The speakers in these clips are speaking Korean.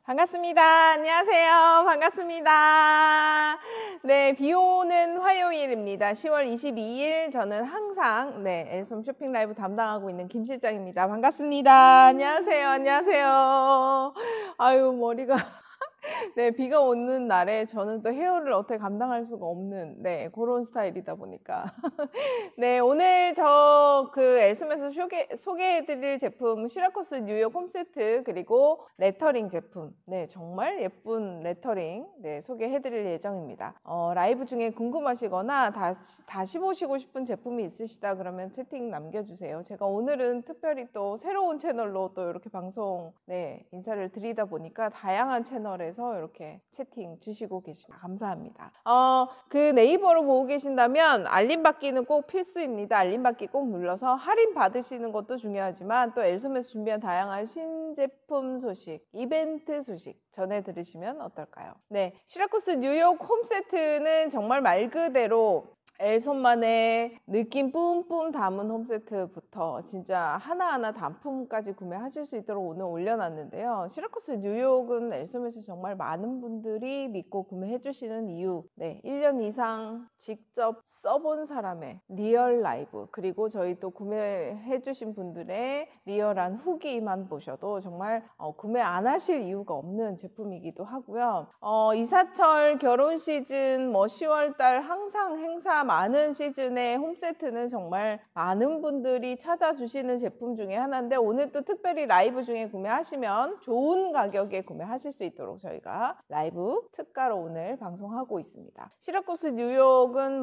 반갑습니다. 안녕하세요. 반갑습니다. 네, 비 오는 화요일입니다. 10월 22일 저는 항상 엘솜 쇼핑 라이브 담당하고 있는 김 실장입니다. 반갑습니다. 안녕하세요. 안녕하세요. 아유, 머리가 네, 비가 오는 날에 저는 또 헤어를 어떻게 감당할 수가 없는 그런 스타일이다 보니까 네, 오늘 저 엘솜에서 소개해드릴 제품 시라쿠스 뉴욕 홈세트 그리고 레터링 제품 정말 예쁜 레터링 소개해드릴 예정입니다. 라이브 중에 궁금하시거나 다시 보시고 싶은 제품이 있으시다 그러면 채팅 남겨주세요. 제가 오늘은 특별히 또 새로운 채널로 또 이렇게 방송 인사를 드리다 보니까 다양한 채널에서 이렇게 채팅 주시고 계십니다. 감사합니다. 네이버로 보고 계신다면 알림 받기는 꼭 필수입니다. 알림 받기 꼭 눌러서 할인 받으시는 것도 중요하지만 또 엘솜에서 준비한 다양한 신제품 소식, 이벤트 소식 전해 들으시면 어떨까요? 시라쿠스 뉴욕 홈세트는 정말 말 그대로 엘솜만의 느낌 뿜뿜 담은 홈세트부터 진짜 하나하나 단품까지 구매하실 수 있도록 오늘 올려놨는데요. 시라쿠스 뉴욕은 엘솜에서 정말 많은 분들이 믿고 구매해 주시는 이유 1년 이상 직접 써본 사람의 리얼 라이브 그리고 저희 또 구매해 주신 분들의 리얼한 후기만 보셔도 정말 구매 안 하실 이유가 없는 제품이기도 하고요. 이사철 결혼 시즌 10월달 항상 행사 많은 시즌의 홈세트는 정말 많은 분들이 찾아주시는 제품 중에 하나인데 오늘 또 특별히 라이브 중에 구매하시면 좋은 가격에 구매하실 수 있도록 저희가 라이브 특가로 오늘 방송하고 있습니다. 시라쿠스 뉴욕은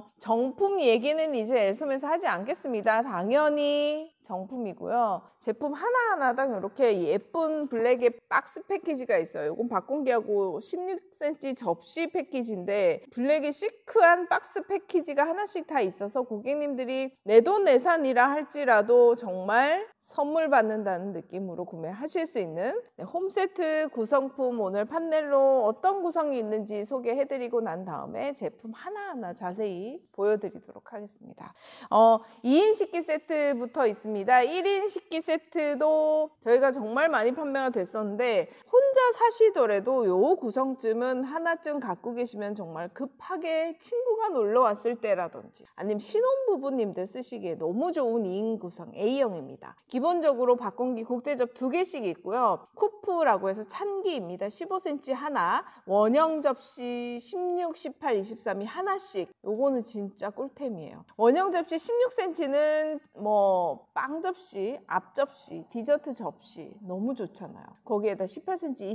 정품 얘기는 이제 엘솜에서 하지 않겠습니다. 당연히 정품이고요. 제품 하나하나당 이렇게 예쁜 블랙의 박스 패키지가 있어요. 이건 박공기하고 16cm 접시 패키지인데 블랙의 시크한 박스 패키지가 하나씩 다 있어서 고객님들이 내돈내산이라 할지라도 정말 선물 받는다는 느낌으로 구매하실 수 있는 홈세트 구성품 오늘 판넬로 어떤 구성이 있는지 소개해드리고 난 다음에 제품 하나하나 자세히 보여드리도록 하겠습니다. 2인 식기 세트부터 있습니다. 1인 식기 세트도 저희가 정말 많이 판매가 됐었는데 혼자 사시더라도 요 구성쯤은 하나쯤 갖고 계시면 정말 급하게 친구가 놀러 왔을 때라든지 아니면 신혼부부님들 쓰시기에 너무 좋은 2인 구성 A형입니다. 기본적으로 박공기 국대접 2개씩 있고요. 쿠프라고 해서 찬기입니다. 15cm 하나, 원형 접시 16, 18, 23이 하나씩. 요거는 진짜 꿀템이에요. 원형 접시 16cm는 빵 접시, 앞 접시, 디저트 접시 너무 좋잖아요. 거기에다 18cm,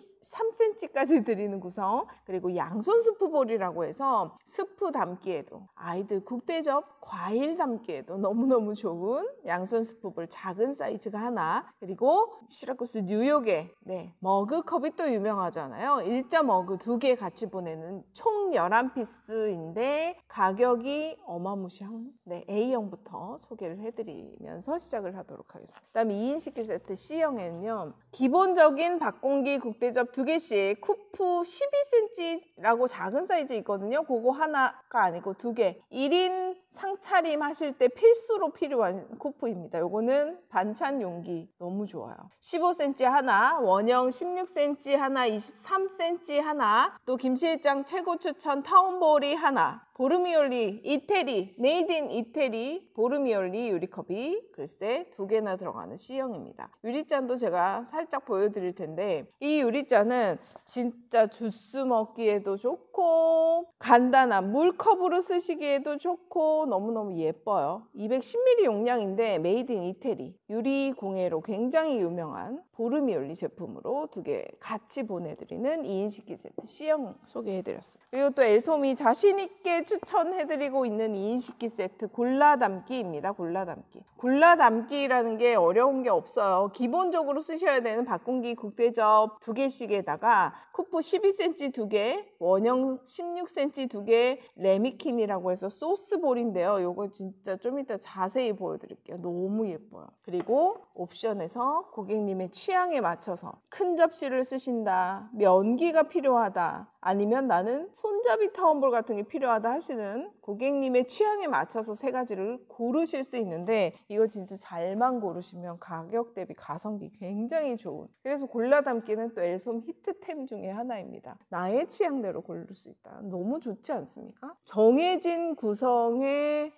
23cm까지 드리는 구성 그리고 양손 스프볼이라고 해서 스프 담기에도 아이들 국대접 과일 담기에도 너무너무 좋은 양손 스프볼 작은 사이즈가 하나 그리고 시라쿠스 뉴욕의 머그컵이 또 유명하잖아요. 일자 머그 2개 같이 보내는 총 11피스인데 가격이 어마무시한 A형부터 소개를 해드리면서 시작을 하도록 하겠습니다. 그 다음에 2인 식기 세트 C형에는요. 기본적인 박공기 국대접 2개씩 쿠프 12cm라고 작은 사이즈 있거든요. 그거 하나가 아니고 2개 1인 상차림 하실 때 필수로 필요한 쿠프입니다. 요거는 반찬 용기 너무 좋아요. 15cm 하나, 원형 16cm 하나, 23cm 하나, 또 김실장 최고 추천 타운볼이 하나, 보르미올리 이태리 메이드 인 이태리 보르미올리 유리컵이 글쎄 2개나 들어가는 C형입니다. 유리잔도 제가 살짝 보여드릴 텐데 이 유리잔은 진짜 주스 먹기에도 좋고 간단한 물컵으로 쓰시기에도 좋고 너무너무 예뻐요. 210ml 용량인데 메이드 인 이태리 유리 공예로 굉장히 유명한 보르미올리 제품으로 2개 같이 보내드리는 2인 식기 세트 C형 소개해드렸습니다. 그리고 또 엘솜이 자신있게 추천해드리고 있는 2인 식기 세트 골라담기입니다. 골라담기라는 게 어려운 게 없어요. 기본적으로 쓰셔야 되는 박공기 국대접 2개씩에다가 쿠프 12cm 2개, 원형 16cm 2개, 레미킴이라고 해서 소스볼인데요. 요거 진짜 좀 이따 자세히 보여드릴게요. 너무 예뻐요. 그리고 옵션에서 고객님의 취향에 맞춰서 큰 접시를 쓰신다, 면기가 필요하다, 아니면 나는 손잡이 타원볼 같은 게 필요하다 하시는 고객님의 취향에 맞춰서 세 가지를 고르실 수 있는데, 이거 진짜 잘만 고르시면 가격 대비 가성비 굉장히 좋은, 그래서 골라담기는 또 엘솜 히트템 중에 하나입니다. 나의 취향대로 고를 수 있다. 너무 좋지 않습니까? 정해진 구성에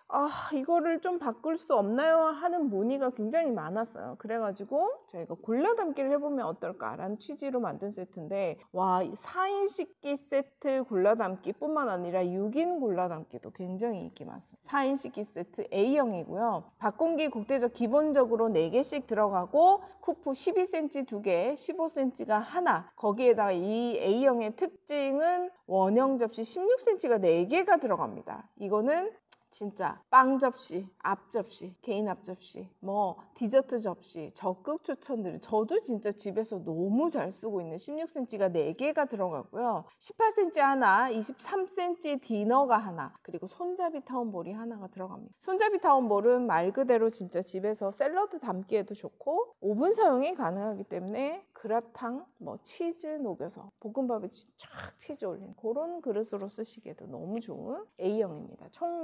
이거를 좀 바꿀 수 없나요? 하는 문의가 굉장히 많았어요. 그래가지고 저희가 골라담기를 해보면 어떨까라는 취지로 만든 세트인데, 와, 4인 식기 세트 골라담기 뿐만 아니라 6인 골라담기도 굉장히 인기 많습니다. 4인 식기 세트 A형이고요. 박공기 국대적 기본적으로 4개씩 들어가고 쿠프 12cm 2개, 15cm가 하나. 거기에다가 이 A형의 특징은 원형 접시 16cm가 4개가 들어갑니다. 이거는 진짜 빵 접시, 앞 접시, 개인 앞 접시, 뭐 디저트 접시 적극 추천드려요. 저도 진짜 집에서 너무 잘 쓰고 있는 16cm가 4개가 들어가고요. 18cm 하나, 23cm 디너가 하나, 그리고 손잡이 타원볼이 하나가 들어갑니다. 손잡이 타원볼은 말 그대로 진짜 집에서 샐러드 담기에도 좋고 오븐 사용이 가능하기 때문에 그라탕, 뭐 치즈 녹여서 볶음밥에 쫙 치즈 올린 그런 그릇으로 쓰시기에도 너무 좋은 A형입니다. 총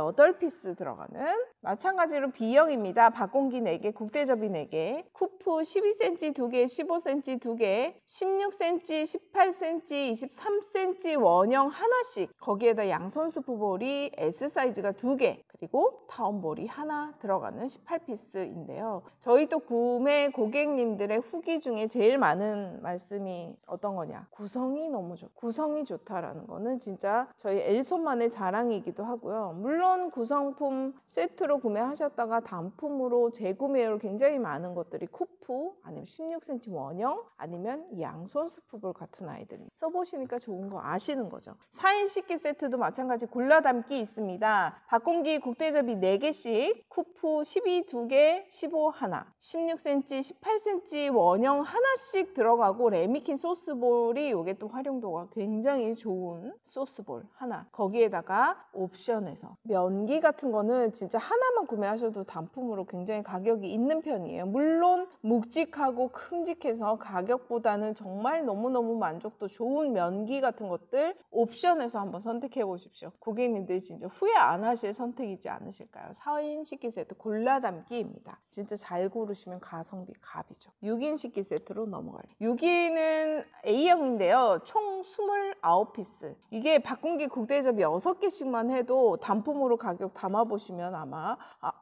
18피스 들어가는, 마찬가지로 B형입니다. 박공기 4개, 국대접이 4개, 쿠프 12cm 2개, 15cm 2개, 16cm, 18cm, 23cm 원형 하나씩, 거기에다 양손 스프볼이 S사이즈가 2개, 그리고 타원볼이 하나 들어가는 18피스인데요. 저희 또 구매 고객님들의 후기 중에 제일 많은 말씀이 어떤 거냐, 구성이 너무 좋다. 구성이 좋다라는 거는 진짜 저희 엘솜만의 자랑이기도 하고요. 물론 구성품 세트로 구매하셨다가 단품으로 재구매율 굉장히 많은 것들이 쿠프, 아니면 16cm 원형, 아니면 양손 스프볼 같은 아이들 써보시니까 좋은 거 아시는 거죠. 4인 식기 세트도 마찬가지 골라담기 있습니다. 박공기 국대접이 4개씩, 쿠프 12 2개, 15 하나, 16cm, 18cm 원형 하나씩 들어가고, 레미킨 소스볼이 이게 또 활용도가 굉장히 좋은 소스볼 하나, 거기에다가 옵션에서 면기 같은 거는 진짜 하나만 구매하셔도 단품으로 굉장히 가격이 있는 편이에요. 물론 묵직하고 큼직해서 가격보다는 정말 너무너무 만족도 좋은 면기 같은 것들 옵션에서 한번 선택해 보십시오. 고객님들이 진짜 후회 안 하실 선택이지 않으실까요? 4인 식기 세트 골라담기입니다. 진짜 잘 고르시면 가성비 갑이죠. 6인 식기 세트로 넘어가요. 6인은 A형인데요. 총 29피스. 이게 박공기 국대접 6개씩만 해도 단품으로 가격 담아보시면 아마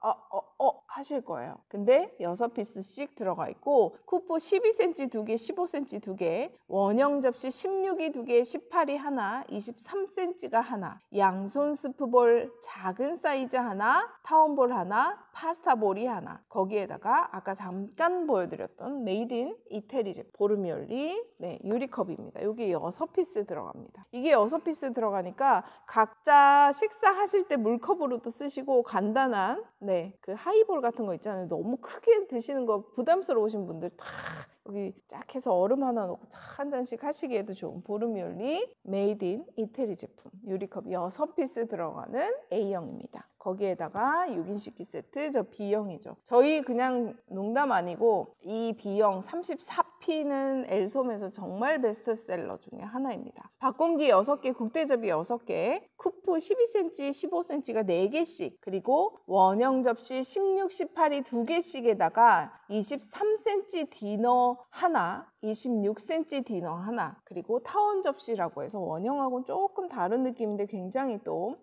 하실 거예요. 근데 6피스씩 들어가 있고, 쿠프 12cm 2개, 15cm 2개, 원형 접시 16이 2개, 18이 하나, 23cm가 하나, 양손 스프볼 작은 사이즈 하나, 타원볼 하나, 파스타볼이 하나, 거기에다가 아까 잠깐 보여드렸던 메이드 인 이태리 제품 보르미올리 유리컵입니다. 여기 6피스 들어갑니다. 이게 6피스 들어가니까 각자 식사하실 때 물컵으로도 쓰시고, 간단한 그 하이볼 같은 거 있잖아요. 너무 크게 드시는 거 부담스러우신 분들 다 여기 쫙 해서 얼음 하나 넣고 한 잔씩 하시기에도 좋은 보르미올리 메이드 인 이태리 제품 유리컵 6피스 들어가는 A형입니다. 거기에다가 6인 식기 세트, 저 B형이죠. 저희 그냥 농담 아니고 이 B형 34P는 엘솜에서 정말 베스트셀러 중에 하나입니다. 박공기 6개, 국대접이 6개, 쿠프 12cm, 15cm가 4개씩, 그리고 원형 접시 16, 18이 2개씩에다가 23cm 디너 하나, 26cm 디너 하나, 그리고 타원 접시라고 해서 원형하고는 조금 다른 느낌인데 굉장히 또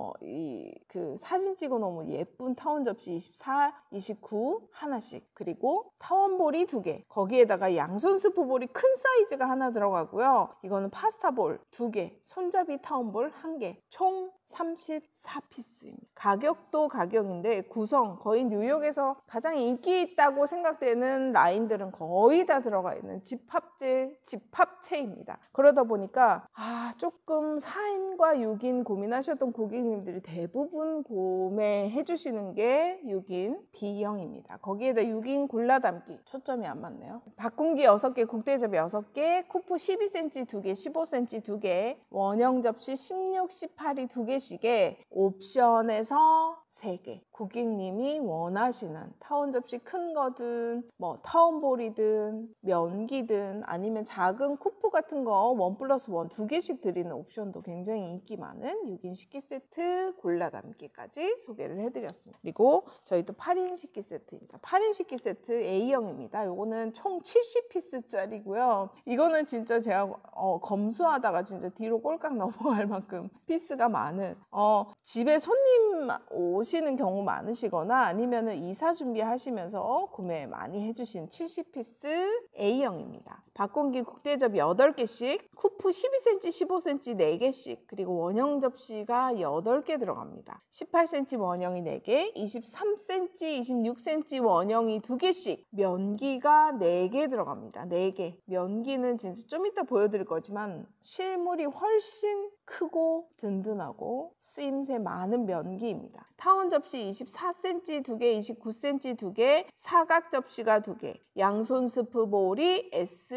사진 찍어 놓으면 예쁜 타원 접시 24, 29 하나씩, 그리고 타원볼이 2개, 거기에다가 양손 스프볼이 큰 사이즈가 하나 들어가고요. 이거는 파스타볼 2개, 손잡이 타원볼 1개, 총 34피스입니다. 가격도 가격인데 구성, 거의 뉴욕에서 가장 인기 있다고 생각되는 라인들은 거의 다 들어가 있는 집합체입니다. 그러다 보니까 조금 4인과 6인 고민하셨던 고객님들이 대부분 구매해 주시는 게 6인 B형입니다. 거기에다 6인 골라담기 초점이 안 맞네요. 박공기 6개, 국대접 6개, 쿠프 12cm 2개, 15cm 2개, 원형 접시 16, 18이 2개씩에 옵션에서 3개, 고객님이 원하시는 타원 접시 큰 거든 뭐 타원볼이든 면기든 아니면 작은 쿠프 같은 거 1+1 2개씩 드리는 옵션도 굉장히 인기 많은 6인 식기 세트 골라 담기까지 소개를 해드렸습니다. 그리고 저희 또 8인 식기 세트입니다. 8인 식기 세트 A형입니다. 요거는 총 70피스짜리고요. 이거는 진짜 제가 검수하다가 진짜 뒤로 꼴깍 넘어갈 만큼 피스가 많은 집에 손님 오시는 경우 많으시거나 아니면은 이사 준비하시면서 구매 많이 해주신 70피스 A형입니다. 밥공기 국대접 8개씩, 쿠프 12cm, 15cm 4개씩, 그리고 원형 접시가 8개 들어갑니다. 18cm 원형이 4개, 23cm, 26cm 원형이 2개씩, 면기가 4개 들어갑니다. 4개. 면기는 진짜 좀 이따 보여드릴 거지만 실물이 훨씬 크고 든든하고 쓰임새 많은 면기입니다. 타원 접시 24cm 2개, 29cm 2개, 사각 접시가 2개, 양손 스프 볼이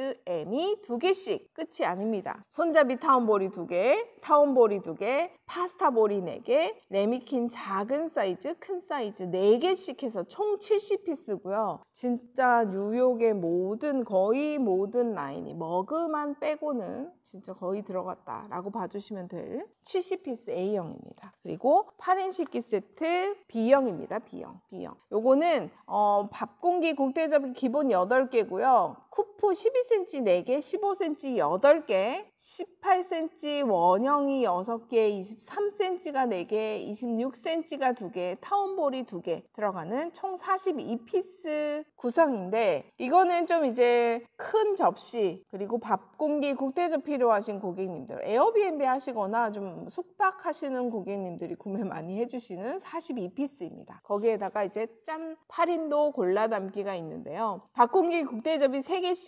SM이 2개씩 끝이 아닙니다. 손잡이 타원볼이 2개, 타원볼이 2개, 파스타 볼이 4개, 레미킨 작은 사이즈, 큰 사이즈 4개씩 해서 총 70피스고요. 진짜 뉴욕의 거의 모든 라인이 머그만 빼고는 진짜 거의 들어갔다라고 봐주시면 될 70피스 A형입니다. 그리고 8인 식기 세트 B형입니다. B형. 요거는 밥공기 국대접이 기본 8개고요. 쿠프 12cm 4개, 15cm 8개, 18cm 원형이 6개, 23cm가 4개, 26cm가 2개, 타원볼이 2개 들어가는 총 42피스 구성인데 이거는 좀 이제 큰 접시 그리고 밥공기 국대접 필요하신 고객님들 에어비앤비 하시거나 좀 숙박하시는 고객님들이 구매 많이 해주시는 42피스입니다. 거기에다가 이제 짠 8인도 골라 담기가 있는데요. 밥공기 국대접이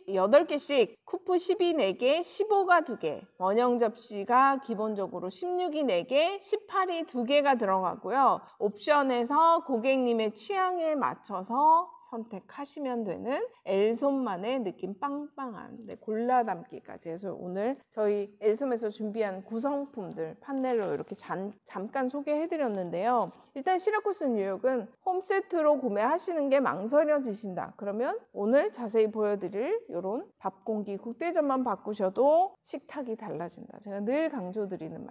8개씩, 쿠프 12 4개, 15가 2개, 원형 접시가 기본적으로 16이 4개, 18이 2개가 들어가고요. 옵션에서 고객님의 취향에 맞춰서 선택하시면 되는 엘솜만의 느낌 빵빵한 골라 담기까지 해서 오늘 저희 엘솜에서 준비한 구성품들 판넬로 이렇게 잠깐 소개해드렸는데요. 일단 시라쿠스 뉴욕은 홈세트로 구매하시는 게 망설여지신다. 그러면 오늘 자세히 보여드릴 이런 밥공기 국대접만 바꾸셔도 식탁이 달라진다. 제가 늘 강조드리는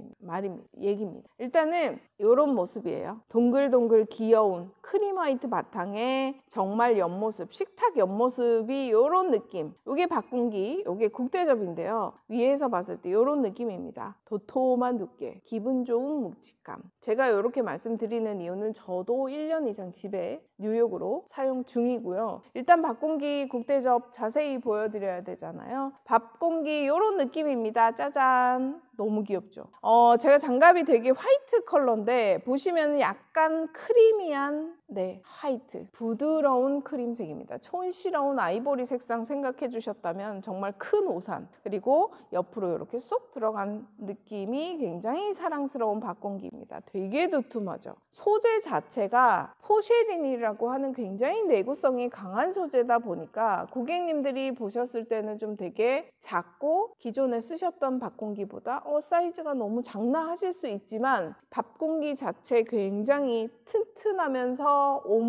얘기입니다. 일단은 이런 모습이에요. 동글동글 귀여운 크림 화이트 바탕에 정말 옆모습, 식탁 옆모습이 이런 느낌. 이게 밥공기, 이게 국대접인데요. 위에서 봤을 때 이런 느낌입니다. 도톰한 두께, 기분 좋은 묵직감. 제가 이렇게 말씀드리는 이유는 저도 1년 이상 집에 뉴욕으로 사용 중이고요. 일단 밥공기 국대접 자세히 보여드려야 되잖아요. 밥공기 이런 느낌입니다. 짜잔. 너무 귀엽죠? 제가 장갑이 되게 화이트 컬러인데 보시면 약간 크리미한 화이트, 부드러운 크림색입니다. 촌스러운 아이보리 색상 생각해 주셨다면 정말 큰 오산, 그리고 옆으로 이렇게 쏙 들어간 느낌이 굉장히 사랑스러운 밥공기입니다. 되게 두툼하죠? 소재 자체가 포쉐린이라고 하는 굉장히 내구성이 강한 소재다 보니까 고객님들이 보셨을 때는 좀 되게 작고 기존에 쓰셨던 밥공기보다 사이즈가 너무 작나 하실 수 있지만 밥공기 자체 굉장히 튼튼하면서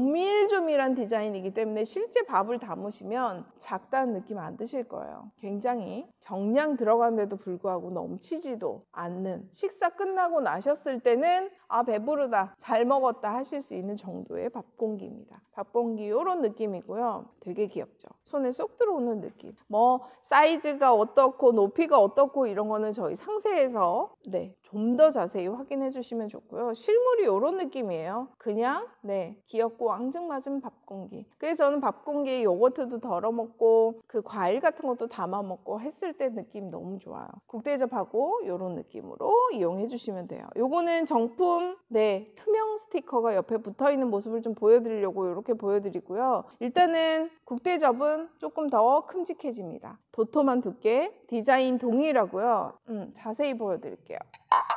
오밀조밀한 디자인이기 때문에 실제 밥을 담으시면 작다는 느낌 안 드실 거예요. 굉장히 정량 들어가는데도 불구하고 넘치지도 않는, 식사 끝나고 나셨을 때는 배부르다, 잘 먹었다 하실 수 있는 정도의 밥공기입니다. 밥공기 이런 느낌이고요. 되게 귀엽죠? 손에 쏙 들어오는 느낌. 사이즈가 어떻고 높이가 어떻고 이런 거는 저희 상세에서 좀 더 자세히 확인해 주시면 좋고요. 실물이 이런 느낌이에요. 그냥 귀엽고 앙증맞은 밥공기. 그래서 저는 밥공기에 요거트도 덜어 먹고 그 과일 같은 것도 담아 먹고 했을 때 느낌 너무 좋아요. 국대접하고 이런 느낌으로 이용해 주시면 돼요. 요거는 정품 투명 스티커가 옆에 붙어 있는 모습을 좀 보여드리려고 이렇게 보여드리고요. 일단은 국대접은 조금 더 큼직해집니다. 도톰한 두께, 디자인 동일하고요. 자세히 보여드릴게요.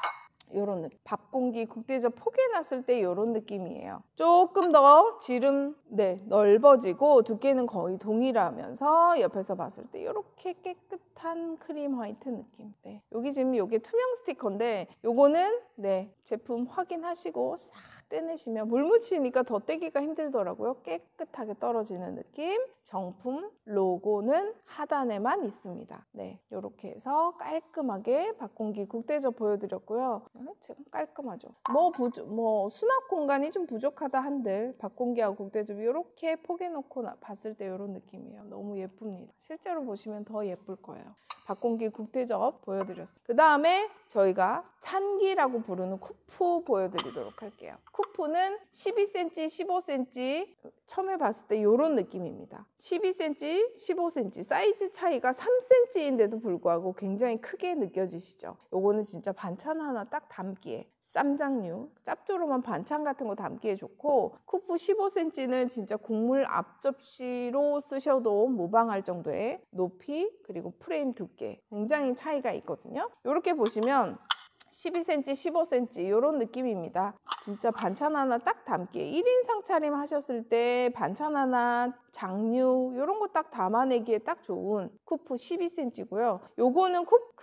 요런 느낌. 밥 공기 국대접 포개놨을 때 요런 느낌이에요. 조금 더 지름 넓어지고 두께는 거의 동일하면서 옆에서 봤을 때 요렇게 깨끗한 크림 화이트 느낌. 네. 여기 지금 요게 투명 스티커인데 요거는 제품 확인하시고 싹 떼내시면 물 묻히니까 더 떼기가 힘들더라고요. 깨끗하게 떨어지는 느낌. 정품 로고는 하단에만 있습니다. 네, 요렇게 해서 깔끔하게 밥공기 국대접 보여드렸고요. 지금 깔끔하죠. 수납 공간이 좀 부족하다 한들 밥공기하고 국대접 이렇게 포개놓고 봤을 때 이런 느낌이에요. 너무 예쁩니다. 실제로 보시면 더 예쁠 거예요. 밥공기 국대접 보여드렸어요. 그 다음에 저희가 찬기라고 부르는 쿠프 보여드리도록 할게요. 쿠프는 12cm, 15cm 처음에 봤을 때 이런 느낌입니다. 12cm, 15cm 사이즈 차이가 3cm인데도 불구하고 굉장히 크게 느껴지시죠? 요거는 진짜 반찬 하나 딱 담기에 쌈장류, 짭조름한 반찬 같은 거 담기에 좋고 쿠프 15cm는 진짜 국물 앞접시로 쓰셔도 무방할 정도의 높이 그리고 프레임 두께 굉장히 차이가 있거든요. 이렇게 보시면 12cm, 15cm 이런 느낌입니다. 진짜 반찬 하나 딱 담기에 1인 상차림 하셨을 때 반찬 하나, 장류 이런 거 딱 담아내기에 딱 좋은 쿠프 12cm고요. 요거는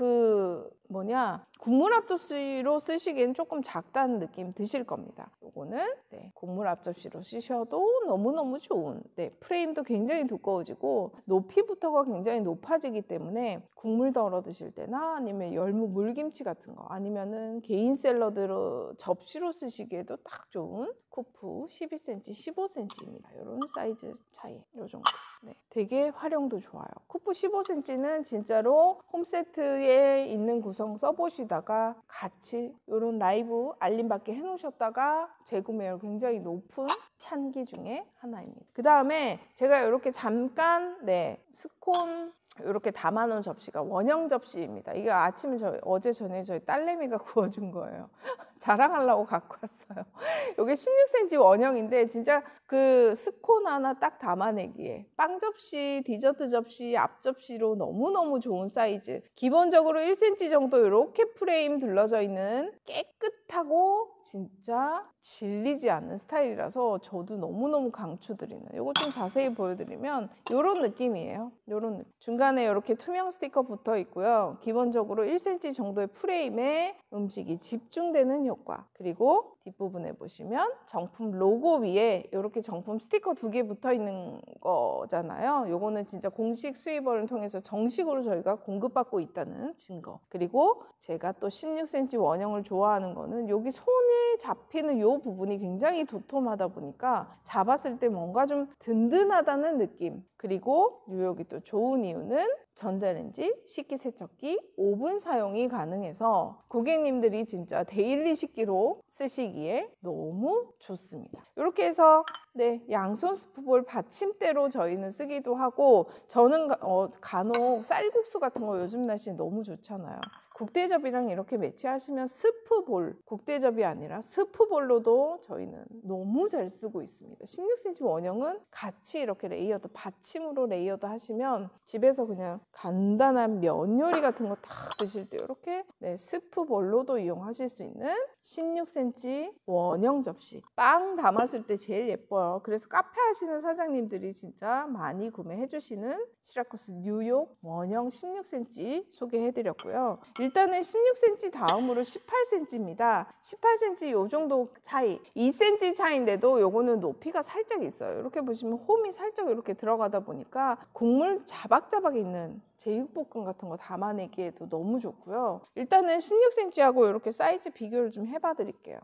국물 앞접시로 쓰시기엔 조금 작다는 느낌 드실 겁니다. 요거는 국물 앞접시로 쓰셔도 너무너무 좋은 프레임도 굉장히 두꺼워지고 높이부터가 굉장히 높아지기 때문에 국물 덜어 드실 때나 아니면 열무 물김치 같은 거 아니면은 개인 샐러드로 접시로 쓰시기에도 딱 좋은 쿠프 12cm, 15cm입니다. 이런 사이즈 차이 요 정도. 되게 활용도 좋아요. 쿠프 15cm는 진짜로 홈세트에 있는 구성 써보시다가 같이 이런 라이브 알림받게 해놓으셨다가 재구매율 굉장히 높은 찬기 중에 하나입니다. 그 다음에 제가 이렇게 잠깐 스콘 이렇게 담아놓은 접시가 원형 접시입니다. 이게 아침에 어제 저녁에 저희 딸내미가 구워준 거예요. 자랑하려고 갖고 왔어요. 이게 16cm 원형인데 진짜 그 스콘 하나 딱 담아내기에 빵 접시, 디저트 접시, 앞 접시로 너무너무 좋은 사이즈. 기본적으로 1cm 정도 이렇게 프레임 둘러져 있는 깨끗하고 진짜 질리지 않는 스타일이라서 저도 너무너무 강추드리는 이거 좀 자세히 보여드리면 이런 느낌이에요. 이런 느낌. 중간에 이렇게 투명 스티커 붙어 있고요. 기본적으로 1cm 정도의 프레임에 음식이 집중되는 효과. 그리고 뒷부분에 보시면 정품 로고 위에 이렇게 정품 스티커 2개 붙어 있는 거잖아요. 요거는 진짜 공식 수입원을 통해서 정식으로 저희가 공급받고 있다는 증거. 그리고 제가 또 16cm 원형을 좋아하는 거는 여기 손에 잡히는 요 부분이 굉장히 도톰하다 보니까 잡았을 때 뭔가 좀 든든하다는 느낌. 그리고 뉴욕이 또 좋은 이유는 전자레인지, 식기세척기, 오븐 사용이 가능해서 고객님들이 진짜 데일리 식기로 쓰시기에 너무 좋습니다. 이렇게 해서 양손 스프볼 받침대로 저희는 쓰기도 하고 저는 간혹 쌀국수 같은 거 요즘 날씨에 너무 좋잖아요. 국대접이랑 이렇게 매치하시면 스프볼, 국대접이 아니라 스프볼로도 저희는 너무 잘 쓰고 있습니다. 16cm 원형은 같이 이렇게 레이어드, 받침으로 레이어드 하시면 집에서 그냥 간단한 면 요리 같은 거 딱 드실 때 이렇게 스프볼로도 이용하실 수 있는 16cm 원형 접시. 빵 담았을 때 제일 예뻐요. 그래서 카페 하시는 사장님들이 진짜 많이 구매해 주시는 시라쿠스 뉴욕 원형 16cm 소개해드렸고요. 일단은 16cm 다음으로 18cm입니다. 18cm 요 정도 차이, 2cm 차이인데도 요거는 높이가 살짝 있어요. 이렇게 보시면 홈이 살짝 이렇게 들어가다 보니까 국물 자박자박 있는 제육볶음 같은 거 담아내기에도 너무 좋고요. 일단은 16cm하고 이렇게 사이즈 비교를 좀 해봐 드릴게요.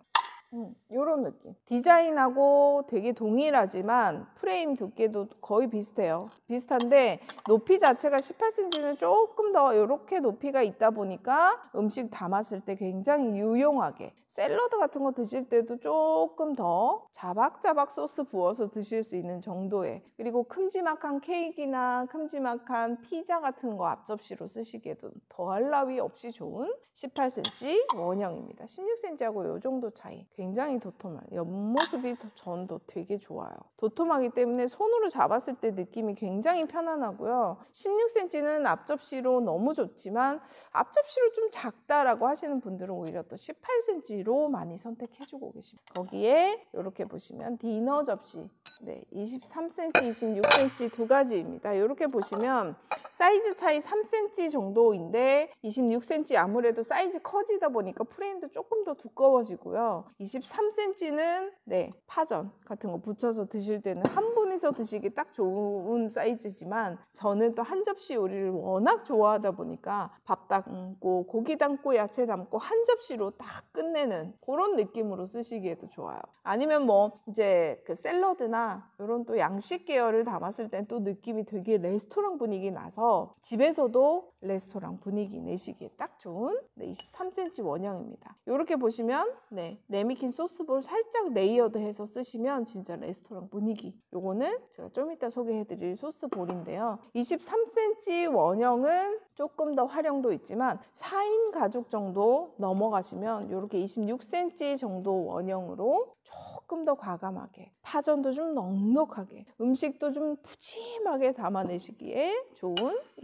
이런 느낌. 디자인하고 되게 동일하지만 프레임 두께도 거의 비슷해요. 비슷한데 높이 자체가 18cm는 조금 더 이렇게 높이가 있다 보니까 음식 담았을 때 굉장히 유용하게 샐러드 같은 거 드실 때도 조금 더 자박자박 소스 부어서 드실 수 있는 정도의, 그리고 큼지막한 케이크나 큼지막한 피자 같은 거 앞접시로 쓰시기에도 더할 나위 없이 좋은 18cm 원형입니다. 16cm하고 이 정도 차이 굉장히 도톰해요. 옆모습이 전도 되게 좋아요. 도톰하기 때문에 손으로 잡았을 때 느낌이 굉장히 편안하고요. 16cm는 앞접시로 너무 좋지만 앞접시로 좀 작다라고 하시는 분들은 오히려 또 18cm로 많이 선택해주고 계십니다. 거기에 이렇게 보시면 디너 접시 23cm, 26cm 두 가지입니다. 이렇게 보시면 사이즈 차이 3cm 정도인데 26cm 아무래도 사이즈 커지다 보니까 프레임도 조금 더 두꺼워지고요. 23cm는 파전 같은 거 붙여서 드실 때는 한 분이서 드시기 딱 좋은 사이즈지만 저는 또 한 접시 요리를 워낙 좋아하다 보니까 밥 담고 고기 담고 야채 담고 한 접시로 딱 끝내는 그런 느낌으로 쓰시기에도 좋아요. 아니면 뭐 이제 그 샐러드나 이런 또 양식 계열을 담았을 땐 또 느낌이 되게 레스토랑 분위기 나서 집에서도 레스토랑 분위기 내시기에 딱 좋은 23cm 원형입니다. 이렇게 보시면 레미킨 소스볼 살짝 레이어드해서 쓰시면 진짜 레스토랑 분위기. 요거는 제가 좀 이따 소개해드릴 소스볼인데요. 23cm 원형은 조금 더 활용도 있지만 4인 가족 정도 넘어가시면 이렇게 26cm 정도 원형으로 조금 더 과감하게 파전도 좀 넉넉하게 음식도 좀 푸짐하게 담아내시기에 좋은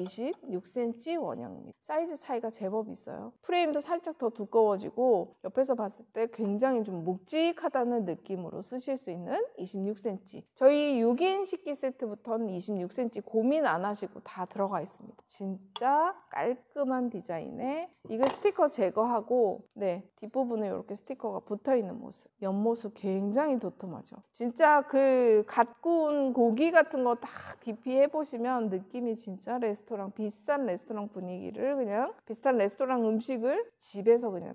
26cm 원형입니다. 사이즈 차이가 제법 있어요. 프레임도 살짝 더 두꺼워지고 옆에서 봤을 때 굉장히 좀 묵직하다는 느낌으로 쓰실 수 있는 26cm. 저희 6인 식기 세트부터는 26cm 고민 안 하시고 다 들어가 있습니다. 진짜 깔끔한 디자인에 이거 스티커 제거하고 뒷부분에 이렇게 스티커가 붙어있는 모습. 옆모습 굉장히 도톰하죠. 진짜 그 갓 구운 고기 같은 거 딱 DP 해보시면 느낌이 진짜 레스토랑, 비싼 레스토랑 분위기를 그냥 비슷한 레스토랑 음식을 집에서 그냥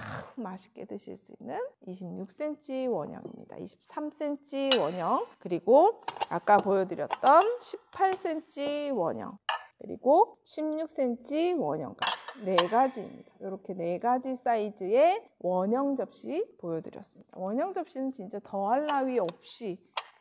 맛있게 드실 수 있는 26cm 원형입니다. 23cm 원형, 그리고 아까 보여드렸던 18cm 원형, 그리고 16cm 원형까지 4가지입니다. 이렇게 4가지 사이즈의 원형 접시 보여드렸습니다. 원형 접시는 진짜 더할 나위 없이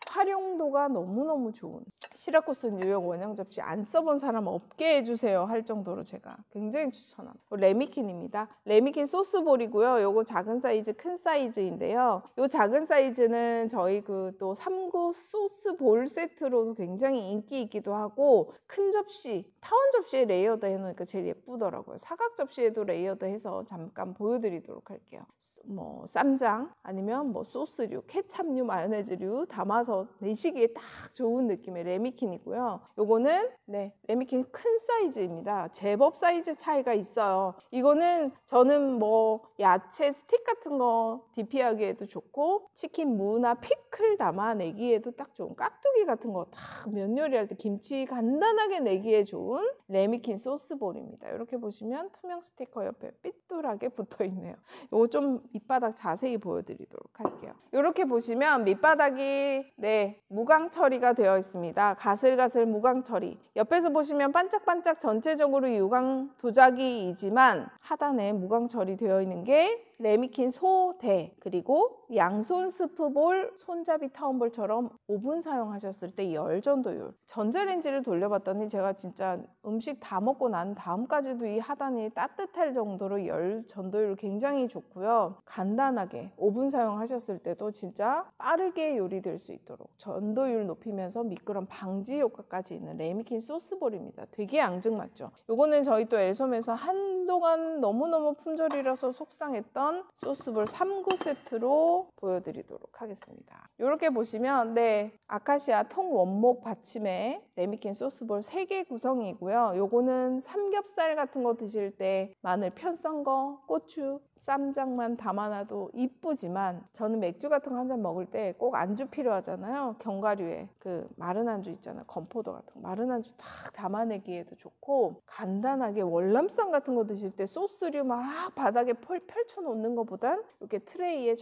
활용도가 너무너무 좋은 시라쿠스 뉴욕 원형 접시 안 써본 사람 없게 해주세요 할 정도로 제가 굉장히 추천합니다. 레미킨입니다. 레미킨 소스볼이고요. 요거 작은 사이즈, 큰 사이즈인데요. 요 작은 사이즈는 저희 그 또 3구 소스볼 세트로도 굉장히 인기 있기도 하고, 큰 접시, 타원 접시에 레이어드 해놓으니까 제일 예쁘더라고요. 사각 접시에도 레이어드 해서 잠깐 보여드리도록 할게요. 뭐 쌈장 아니면 뭐 소스류, 케찹류, 마요네즈류 담아서 내시기에 딱 좋은 느낌의 레미킨이고요. 요거는 레미킨 큰 사이즈입니다. 제법 사이즈 차이가 있어요. 이거는 저는 뭐 야채 스틱 같은 거 DP하기에도 좋고, 치킨 무나 피클 담아내기에도 딱 좋은, 깍두기 같은 거 딱 면 요리할 때 김치 간단하게 내기에 좋은 레미킨 소스볼입니다. 이렇게 보시면 투명 스티커 옆에 삐뚤하게 붙어있네요. 요거 좀 밑바닥 자세히 보여드리도록 할게요. 이렇게 보시면 밑바닥이 무광 처리가 되어 있습니다. 가슬가슬 무광 처리. 옆에서 보시면 반짝반짝 전체적으로 유광 도자기이지만 하단에 무광 처리되어 있는 게 레미킨 소대, 그리고 양손 스프볼, 손잡이 타운볼처럼 오븐 사용하셨을 때 열 전도율. 전자레인지를 돌려봤더니 제가 진짜 음식 다 먹고 난 다음까지도 이 하단이 따뜻할 정도로 열 전도율 굉장히 좋고요. 간단하게 오븐 사용하셨을 때도 진짜 빠르게 요리될 수 있도록 전도율 높이면서 미끄럼 방지 효과까지 있는 레미킨 소스볼입니다. 되게 앙증맞죠? 요거는 저희 또 엘솜에서 한동안 너무너무 품절이라서 속상했던 소스볼 3구 세트로 보여드리도록 하겠습니다. 이렇게 보시면 아카시아 통 원목 받침에 레미킨 소스볼 3개 구성이고요. 요거는 삼겹살 같은 거 드실 때 마늘 편썬 거, 고추, 쌈장만 담아놔도 이쁘지만 저는 맥주 같은 거 한 잔 먹을 때 꼭 안주 필요하잖아요. 견과류에 그 마른 안주 있잖아요. 건포도 같은 거 마른 안주 딱 담아내기에도 좋고, 간단하게 월남쌈 같은 거 드실 때 소스류 막 바닥에 펼쳐놓는 것보단 이렇게 트레이에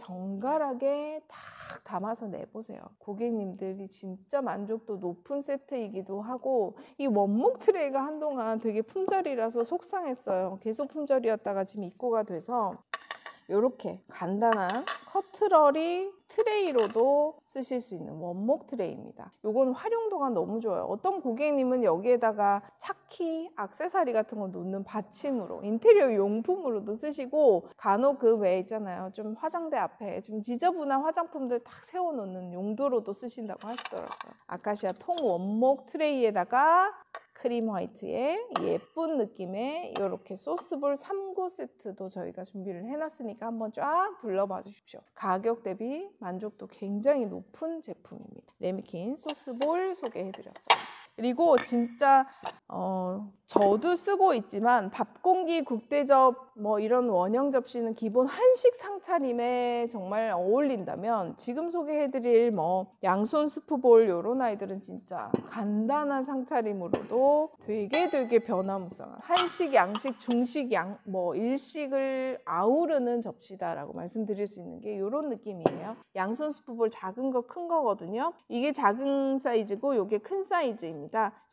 정갈하게 딱 담아서 내보세요. 고객님들이 진짜 만족도 높은 세트이기도 하고, 이 원목 트레이가 한동안 되게 품절이라서 속상했어요. 계속 품절이었다가 지금 입고가 돼서 이렇게 간단한 커트러리 트레이로도 쓰실 수 있는 원목 트레이입니다. 이건 활용도가 너무 좋아요. 어떤 고객님은 여기에다가 차키, 액세서리 같은 거 놓는 받침으로, 인테리어 용품으로도 쓰시고, 간혹 그 외에 있잖아요. 좀 화장대 앞에 좀 지저분한 화장품들 딱 세워놓는 용도로도 쓰신다고 하시더라고요. 아카시아 통 원목 트레이에다가 크림 화이트의 예쁜 느낌의 이렇게 소스볼 3구 세트도 저희가 준비를 해놨으니까 한번 쫙 둘러봐 주십시오. 가격 대비 만족도 굉장히 높은 제품입니다. 레미킨 소스볼 소개해드렸어요. 그리고 진짜 저도 쓰고 있지만 밥공기 국대접 뭐 이런 원형 접시는 기본 한식 상차림에 정말 어울린다면 지금 소개해드릴 뭐 양손 스프볼 이런 아이들은 진짜 간단한 상차림으로도 되게 변화무쌍한 한식, 양식, 중식, 뭐 일식을 아우르는 접시다라고 말씀드릴 수 있는 게 이런 느낌이에요. 양손 스프볼 작은 거 큰 거거든요. 이게 작은 사이즈고 이게 큰 사이즈입니다.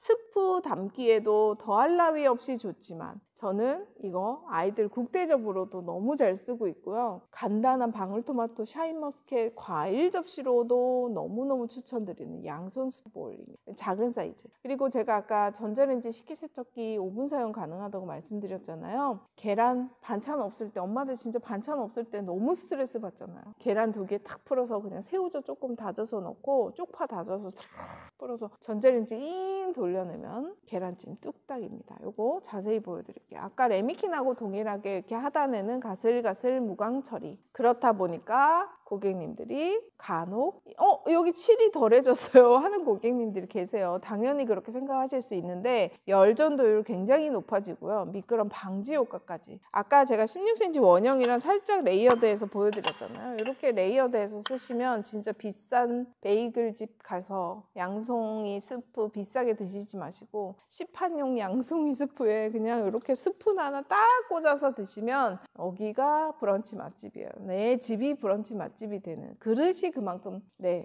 스프 담기에도 더할 나위 없이 좋지만 저는 이거 아이들 국대접으로도 너무 잘 쓰고 있고요. 간단한 방울토마토, 샤인머스켓, 과일 접시로도 너무너무 추천드리는 양손 스프볼입니다. 작은 사이즈. 그리고 제가 아까 전자레인지 식기세척기 5분 사용 가능하다고 말씀드렸잖아요. 계란 반찬 없을 때, 엄마들 진짜 반찬 없을 때 너무 스트레스 받잖아요. 계란 2개 탁 풀어서 그냥 새우젓 조금 다져서 넣고 쪽파 다져서 탁 풀어서 전자레인지 잉 돌려내면 계란찜 뚝딱입니다. 요거 자세히 보여드릴게요. 아까 레미킨하고 동일하게 이렇게 하단에는 가슬가슬 무광 처리. 그렇다 보니까 고객님들이 간혹 여기 칠이 덜해졌어요 하는 고객님들이 계세요. 당연히 그렇게 생각하실 수 있는데 열전도율 굉장히 높아지고요. 미끄럼 방지 효과까지. 아까 제가 16cm 원형이랑 살짝 레이어드해서 보여드렸잖아요. 이렇게 레이어드해서 쓰시면 진짜 비싼 베이글집 가서 양송이 스프 비싸게 드시지 마시고 시판용 양송이 스프에 그냥 이렇게 스푼 하나 딱 꽂아서 드시면 여기가 브런치 맛집이에요. 내 집이 브런치 맛집이 되는 그릇이 그만큼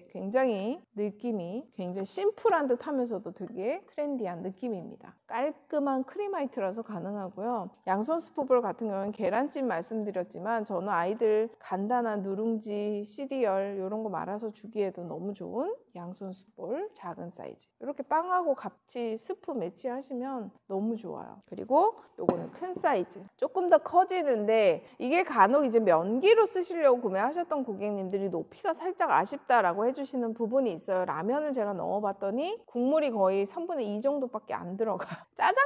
굉장히 느낌이 굉장히 심플한 듯 하면서도 되게 트렌디한 느낌입니다. 깔끔한 크림 화이트라서 가능하고요. 양손 스프볼 같은 경우는 계란찜 말씀드렸지만 저는 아이들 간단한 누룽지, 시리얼 이런 거 말아서 주기에도 너무 좋은 양손 스프볼 작은 사이즈. 이렇게 빵하고 같이 스프 매치하시면 너무 좋아요. 그리고 요거는 큰 사이즈. 조금 더 커지는데 이게 간혹 이제 면기로 쓰시려고 구매하셨던 고객님들이 높이가 살짝 아쉽다라고 해주시는 부분이 있어요. 라면을 제가 넣어봤더니 국물이 거의 3분의 2 정도밖에 안 들어가요.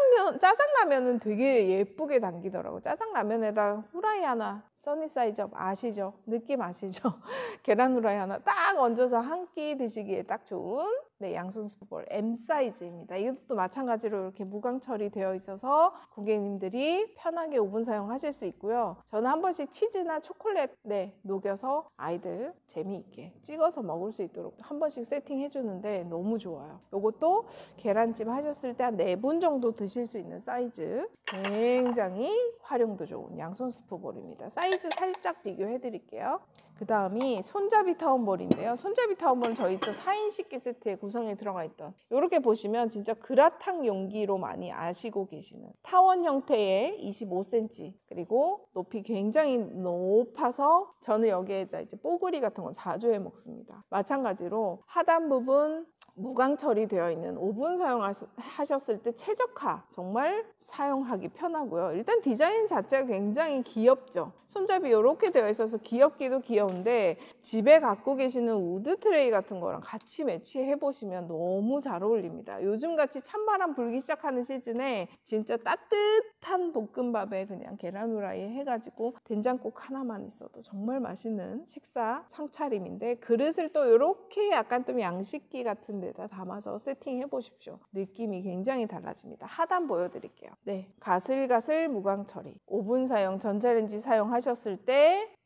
짜장라면은 되게 예쁘게 당기더라고요. 짜장라면에다 후라이 하나, 써니사이즈업 아시죠? 느낌 아시죠? 계란 후라이 하나 딱 얹어서 한 끼 드시기에 딱 좋은 양손 스프볼 M 사이즈입니다. 이것도 마찬가지로 이렇게 무광 처리되어 있어서 고객님들이 편하게 오븐 사용하실 수 있고요. 저는 한 번씩 치즈나 초콜릿 녹여서 아이들 재미있게 찍어서 먹을 수 있도록 한 번씩 세팅해 주는데 너무 좋아요. 이것도 계란찜 하셨을 때 한 4분 정도 드실 수 있는 사이즈. 굉장히 활용도 좋은 양손 스프볼입니다. 사이즈 살짝 비교해 드릴게요. 그 다음이 손잡이 타운볼인데요. 손잡이 타운볼은 저희 또 4인 식기 세트에 구성에 들어가 있던 이렇게 보시면 진짜 그라탕 용기로 많이 아시고 계시는 타원 형태의 25cm 그리고 높이 굉장히 높아서 저는 여기에다 이제 뽀글이 같은 거 자주 해 먹습니다. 마찬가지로 하단 부분 무광 처리되어 있는 오븐 사용하셨을 때 최적화 정말 사용하기 편하고요. 일단 디자인 자체가 굉장히 귀엽죠. 손잡이 이렇게 되어 있어서 귀엽기도 귀여운데 집에 갖고 계시는 우드 트레이 같은 거랑 같이 매치해 보시면 너무 잘 어울립니다. 요즘같이 찬바람 불기 시작하는 시즌에 진짜 따뜻한 볶음밥에 그냥 계란 후라이 해가지고 된장국 하나만 있어도 정말 맛있는 식사 상차림인데 그릇을 또 이렇게 약간 좀 양식기 같은 데다 담아서 세팅해 보십시오. 느낌이 굉장히 달라집니다. 하단 보여드릴게요. 가슬가슬 무광 처리. 오븐 사용, 전자레인지 사용하셨을 때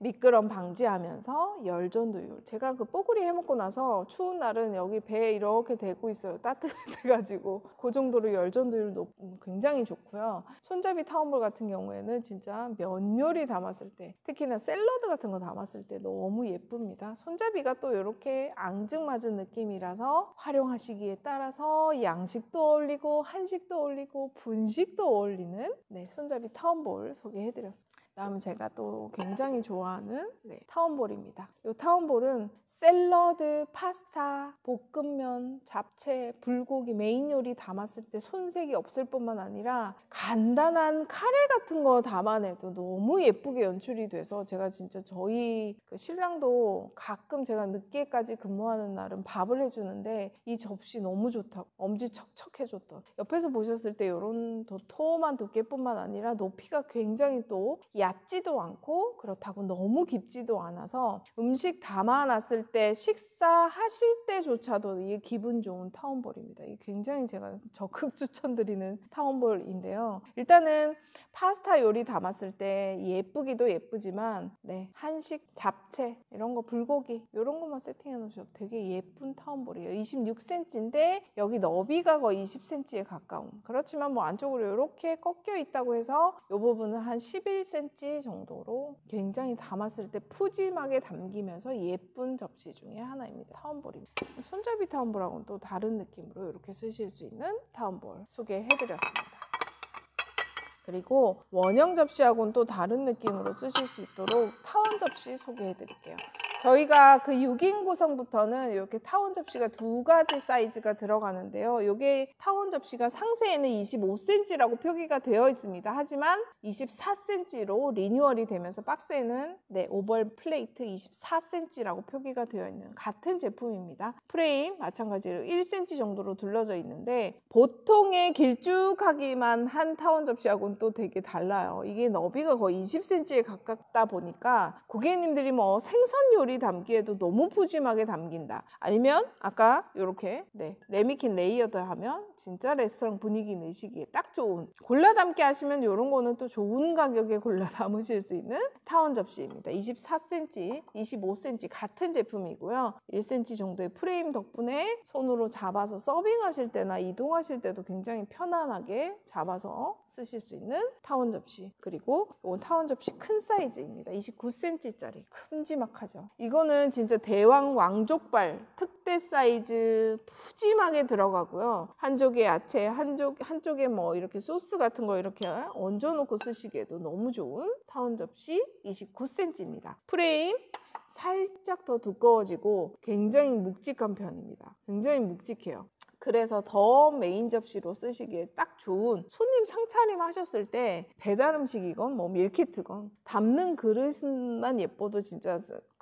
미끄럼 방지하면서 열전도율. 제가 그 뽀글이 해먹고 나서 추운 날은 여기 배에 이렇게 대고 있어요. 따뜻해가지고 그 정도로 열전도율 굉장히 좋고요. 손잡이 타원볼 같은 경우에는 진짜 면 요리 담았을 때, 특히나 샐러드 같은 거 담았을 때 너무 예쁩니다. 손잡이가 또 이렇게 앙증맞은 느낌이라서 활용하시기에 따라서 양식도 어울리고 한식도 어울리고 분식도 어울리는 손잡이 타원볼 소개해드렸습니다. 다음 제가 또 굉장히 좋아하는 타원볼입니다. 이 타원볼은 샐러드, 파스타, 볶음면, 잡채, 불고기, 메인 요리 담았을 때 손색이 없을 뿐만 아니라 간단한 카레 같은 거 담아내도 너무 예쁘게 연출이 돼서 제가 진짜 저희 그 신랑도 가끔 제가 늦게까지 근무하는 날은 밥을 해주는데 이 접시 너무 좋다고 엄지척척 해줬던, 옆에서 보셨을 때 이런 도톰한 두께뿐만 아니라 높이가 굉장히 또 얕지도 않고 그렇다고 너무 깊지도 않아서 음식 담아놨을 때 식사하실 때조차도 이게 기분 좋은 타원볼입니다. 이게 굉장히 제가 적극 추천드리는 타원볼인데요. 일단은 파스타 요리 담았을 때 예쁘기도 예쁘지만 한식, 잡채 이런 거, 불고기 이런 것만 세팅해 놓으셔도 되게 예쁜 타원볼이에요. 26cm인데 여기 너비가 거의 20cm에 가까운, 그렇지만 뭐 안쪽으로 이렇게 꺾여 있다고 해서 이 부분은 한 11cm 정도로 굉장히 담았을 때 푸짐하게 담기면서 예쁜 접시 중에 하나입니다. 타원볼입니다. 손잡이 타원볼하고는 또 다른 느낌으로 이렇게 쓰실 수 있는 타원볼 소개해드렸습니다. 그리고 원형 접시하고는 또 다른 느낌으로 쓰실 수 있도록 타원 접시 소개해드릴게요. 저희가 그 6인 구성부터는 이렇게 타원 접시가 2가지 사이즈가 들어가는데요. 이게 타원 접시가 상세에는 25cm라고 표기가 되어 있습니다. 하지만 24cm로 리뉴얼이 되면서 박스에는 오벌 플레이트 24cm라고 표기가 되어 있는 같은 제품입니다. 프레임 마찬가지로 1cm 정도로 둘러져 있는데 보통의 길쭉하기만 한 타원 접시하고는 또 되게 달라요. 이게 너비가 거의 20cm에 가깝다 보니까 고객님들이 뭐 생선 요리 담기에도 너무 푸짐하게 담긴다, 아니면 아까 이렇게 레미킨 레이어드 하면 진짜 레스토랑 분위기 내시기에 딱 좋은, 골라 담기 하시면 이런 거는 또 좋은 가격에 골라 담으실 수 있는 타원 접시입니다. 24cm, 25cm 같은 제품이고요. 1cm 정도의 프레임 덕분에 손으로 잡아서 서빙하실 때나 이동하실 때도 굉장히 편안하게 잡아서 쓰실 수 있는 타원 접시. 그리고 이건 타원 접시 큰 사이즈입니다. 29cm짜리 큼지막하죠. 이거는 진짜 대왕 왕족발 특대 사이즈 푸짐하게 들어가고요. 한쪽에 야채, 한쪽에 뭐 이렇게 소스 같은 거 이렇게 얹어놓고 쓰시기에도 너무 좋은 타원 접시 29cm입니다. 프레임 살짝 더 두꺼워지고 굉장히 묵직한 편입니다. 굉장히 묵직해요. 그래서 더 메인 접시로 쓰시기에 딱 좋은, 손님 상차림 하셨을 때 배달 음식이건 뭐 밀키트건 담는 그릇만 예뻐도 진짜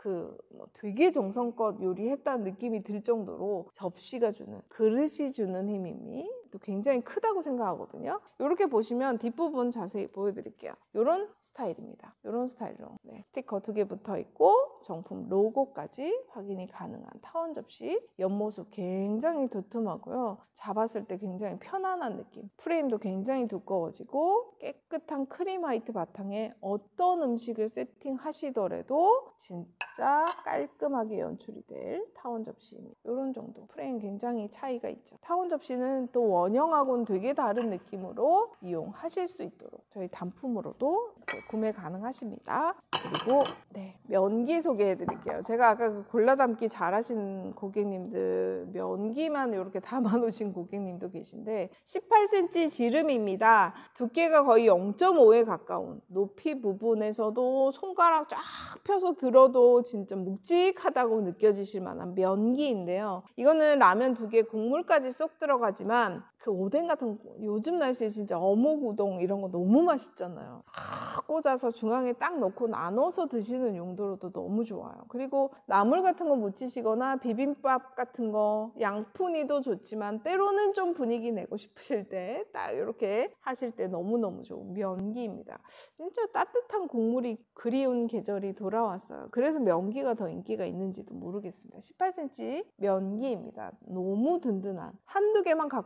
되게 정성껏 요리했다는 느낌이 들 정도로 접시가 주는, 그릇이 주는 힘이 또 굉장히 크다고 생각하거든요. 이렇게 보시면 뒷부분 자세히 보여드릴게요. 이런 스타일입니다. 이런 스타일로 스티커 2개 붙어 있고 정품 로고까지 확인이 가능한 타원 접시. 옆모습 굉장히 두툼하고요. 잡았을 때 굉장히 편안한 느낌. 프레임도 굉장히 두꺼워지고 깨끗한 크림 화이트 바탕에 어떤 음식을 세팅하시더라도 진짜 깔끔하게 연출이 될 타원 접시입니다. 이런 정도. 프레임 굉장히 차이가 있죠. 타원 접시는 또 원형하고는 되게 다른 느낌으로 이용하실 수 있도록 저희 단품으로도 구매 가능하십니다. 그리고 면기 소개해 드릴게요. 제가 아까 그 골라 담기 잘하신 고객님들, 면기만 이렇게 담아 놓으신 고객님도 계신데 18cm 지름입니다. 두께가 거의 0.5에 가까운, 높이 부분에서도 손가락 쫙 펴서 들어도 진짜 묵직하다고 느껴지실 만한 면기인데요. 이거는 라면 2개 국물까지 쏙 들어가지만 그 오뎅 같은 거, 요즘 날씨에 진짜 어묵 우동 이런 거 너무 맛있잖아요. 꽂아서 중앙에 딱 넣고 나눠서 드시는 용도로도 너무 좋아요. 그리고 나물 같은 거 무치시거나 비빔밥 같은 거, 양푼이도 좋지만 때로는 좀 분위기 내고 싶으실 때 딱 이렇게 하실 때 너무너무 좋은 면기입니다. 진짜 따뜻한 국물이 그리운 계절이 돌아왔어요. 그래서 면기가 더 인기가 있는지도 모르겠습니다. 18cm 면기입니다. 너무 든든한, 한두 개만 갖고 계셔도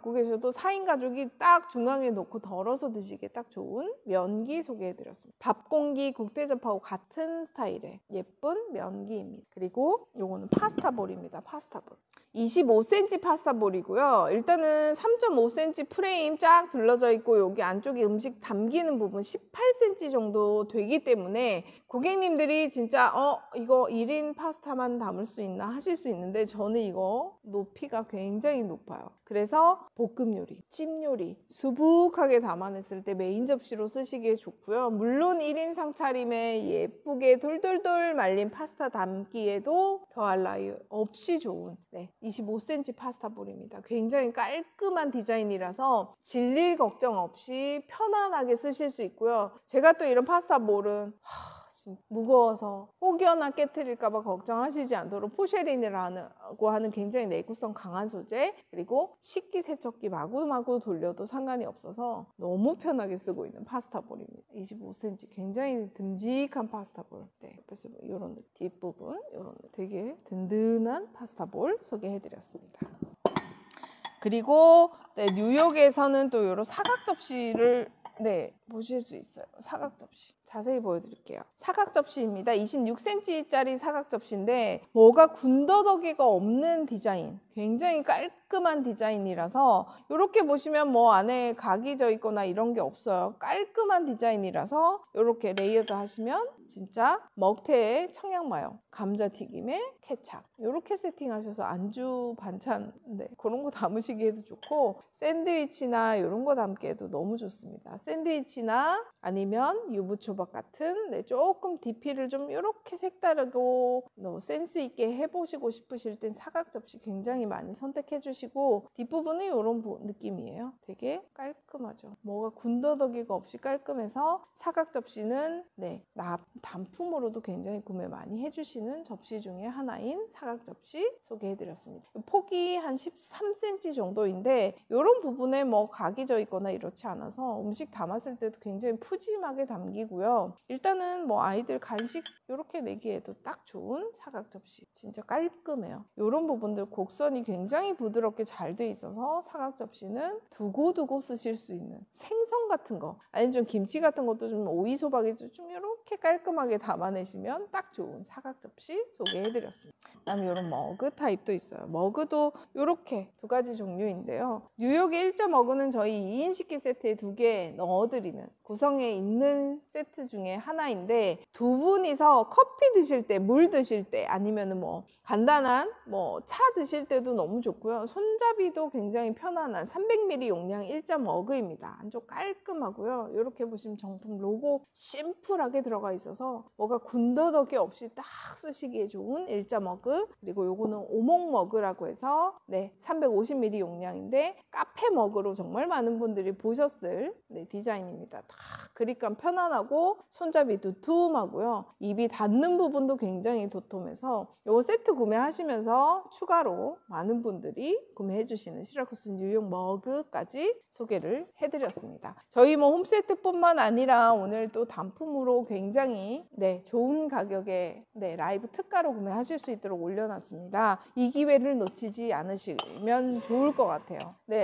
드셔도 4인 가족이 딱 중앙에 놓고 덜어서 드시기에 딱 좋은 면기 소개해드렸습니다. 밥 공기 국대접하고 같은 스타일의 예쁜 면기입니다. 그리고 요거는 파스타볼입니다. 파스타볼. 25cm 파스타볼이고요. 일단은 3.5cm 프레임 쫙 둘러져 있고 여기 안쪽에 음식 담기는 부분 18cm 정도 되기 때문에 고객님들이 진짜 이거 1인 파스타만 담을 수 있나 하실 수 있는데 저는 이거 높이가 굉장히 높아요. 그래서 볶음 요리, 찜 요리 수북하게 담아냈을 때 메인 접시로 쓰시기에 좋고요. 물론 1인 상차림에 예쁘게 돌돌돌 말린 파스타 담기에도 더할 나위 없이 좋은 25cm 파스타볼입니다. 굉장히 깔끔한 디자인이라서 질릴 걱정 없이 편안하게 쓰실 수 있고요. 제가 또 이런 파스타볼은 무거워서 혹여나 깨트릴까봐 걱정하시지 않도록 포쉐린이라고 하는 굉장히 내구성 강한 소재, 그리고 식기세척기 마구마구 돌려도 상관이 없어서 너무 편하게 쓰고 있는 파스타볼입니다. 25cm 굉장히 듬직한 파스타볼. 그래서 이런 뒷부분 이런 되게 든든한 파스타볼 소개해드렸습니다. 그리고 뉴욕에서는 또 이런 사각 접시를 보실 수 있어요. 사각 접시. 자세히 보여드릴게요. 사각 접시입니다. 26cm짜리 사각 접시인데 뭐가 군더더기가 없는 디자인. 굉장히 깔끔한 디자인이라서 이렇게 보시면 뭐 안에 각이 져 있거나 이런 게 없어요. 깔끔한 디자인이라서 이렇게 레이어드 하시면 진짜 먹태에 청양마요, 감자튀김에 케찹 이렇게 세팅하셔서 안주 반찬 그런 거 담으시기에도 좋고 샌드위치나 이런 거 담기에도 너무 좋습니다. 샌드위치나 아니면 유부초밥 같은 조금 DP를 좀 이렇게 색다르고 센스 있게 해보시고 싶으실 땐 사각 접시 굉장히 많이 선택해 주시고 뒷부분은 이런 느낌이에요. 되게 깔끔하죠. 뭐가 군더더기가 없이 깔끔해서 사각 접시는 단품으로도 굉장히 구매 많이 해주시는 접시 중에 하나인 사각 접시 소개해드렸습니다. 폭이 한 13cm 정도인데 이런 부분에 뭐 각이 져 있거나 이렇지 않아서 음식 담았을 때도 굉장히 푸짐하게 담기고요. 일단은 뭐 아이들 간식 이렇게 내기에도 딱 좋은 사각 접시. 진짜 깔끔해요. 이런 부분들 곡선이 굉장히 부드럽게 잘 돼 있어서 사각 접시는 두고두고 쓰실 수 있는 생선 같은 거 아니면 좀 김치 같은 것도 좀 오이소박이도 좀 이렇게 깔끔하게 담아내시면 딱 좋은 사각 접시 소개해드렸습니다. 그다음에 이런 머그 타입도 있어요. 머그도 이렇게 두 가지 종류인데요. 뉴욕의 1.5는 저희 2인 식기 세트에 2개 넣어드리는 구성에 있는 세트 중에 하나인데 두 분이서 커피 드실 때, 물 드실 때 아니면 뭐 간단한 뭐 차 드실 때도 너무 좋고요. 손잡이도 굉장히 편안한 300ml 용량 1.5입니다. 안쪽 깔끔하고요. 이렇게 보시면 정품 로고 심플하게 들어가 있어서 뭐가 군더더기 없이 딱 쓰시기에 좋은 1.5. 그리고 요거는 오목 머그라고 해서 350ml 용량인데 카페 머그로 정말 많은 분들이 보셨을 디자인입니다. 딱 그립감 편안하고 손잡이 두툼하고요. 입이 닿는 부분도 굉장히 도톰해서 요거 세트 구매하시면서 추가로 많은 분들이 구매해 주시는 시라쿠스 뉴욕 머그까지 소개를 해드렸습니다. 저희 뭐 홈세트뿐만 아니라 오늘 또 단품으로 굉장히 좋은 가격에 라이브 특가로 구매하실 수 있도록 올려놨습니다. 이 기회를 놓치지 않으시면 좋을 것 같아요.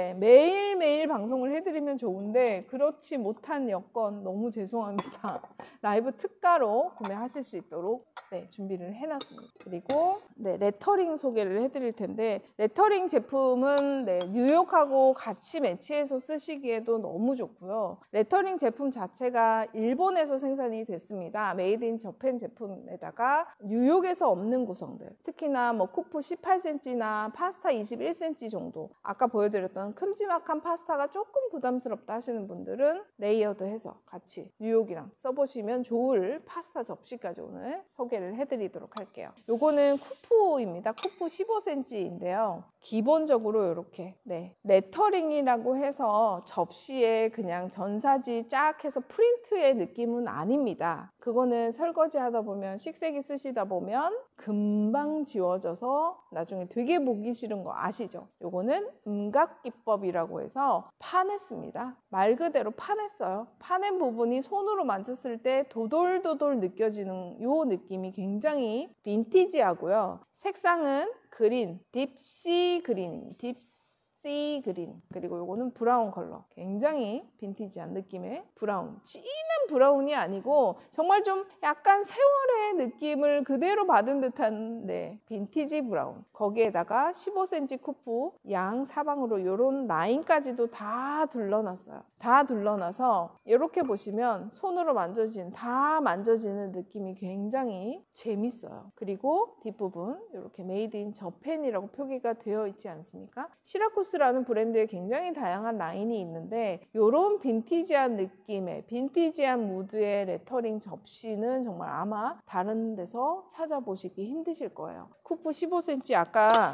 매일매일 방송을 해드리면 좋은데 그렇지 못한 여건 너무 죄송합니다. 라이브 특가로 구매하실 수 있도록 준비를 해놨습니다. 그리고 레터링 소개를 해드릴 텐데 레터링 제품은 뉴욕하고 같이 매치해서 쓰시기에도 너무 좋고요. 레터링 제품 자체가 일본에서 생산이 됐습니다. 메이드 인 저팬 제품에다가 뉴욕에서 없는 구성들 특히나 뭐 쿠프 18cm나 파스타 21cm 정도 아까 보여드렸던 큼지막한 파스타가 조금 부담스럽다 하시는 분들은 레이어드해서 같이 뉴욕이랑 써보시면 좋을 파스타 접시까지 오늘 소개를 해드리도록 할게요. 요거는 쿠프입니다. 쿠프 15cm인데요. 기본적으로 이렇게 레터링이라고 해서 접시에 그냥 전사지 쫙 해서 프린트의 느낌은 아닙니다. 그거는 설거지 하다 보면 식세기 쓰시다 보면 금방 지워져서 나중에 되게 보기 싫은 거 아시죠? 요거는 음각기법이라고 해서 파냈습니다. 말 그대로 파냈어요. 파낸 부분이 손으로 만졌을 때 도돌도돌 느껴지는 요 느낌이 굉장히 빈티지하고요. 색상은 그린, 딥시 그린입니다. 씨 그린, 그리고 요거는 브라운 컬러. 굉장히 빈티지한 느낌의 브라운. 진한 브라운이 아니고 정말 좀 약간 세월의 느낌을 그대로 받은 듯한 빈티지 브라운. 거기에다가 15cm 쿠프 양 사방으로 요런 라인까지도 다 둘러놨어요. 다 둘러놔서 이렇게 보시면 손으로 다 만져지는 느낌이 굉장히 재밌어요. 그리고 뒷부분 이렇게 메이드 인 저펜이라고 표기가 되어 있지 않습니까? 시라쿠스라는 브랜드에 굉장히 다양한 라인이 있는데 이런 빈티지한 느낌의 빈티지한 무드의 레터링 접시는 정말 아마 다른 데서 찾아보시기 힘드실 거예요. 쿠프 15cm 아까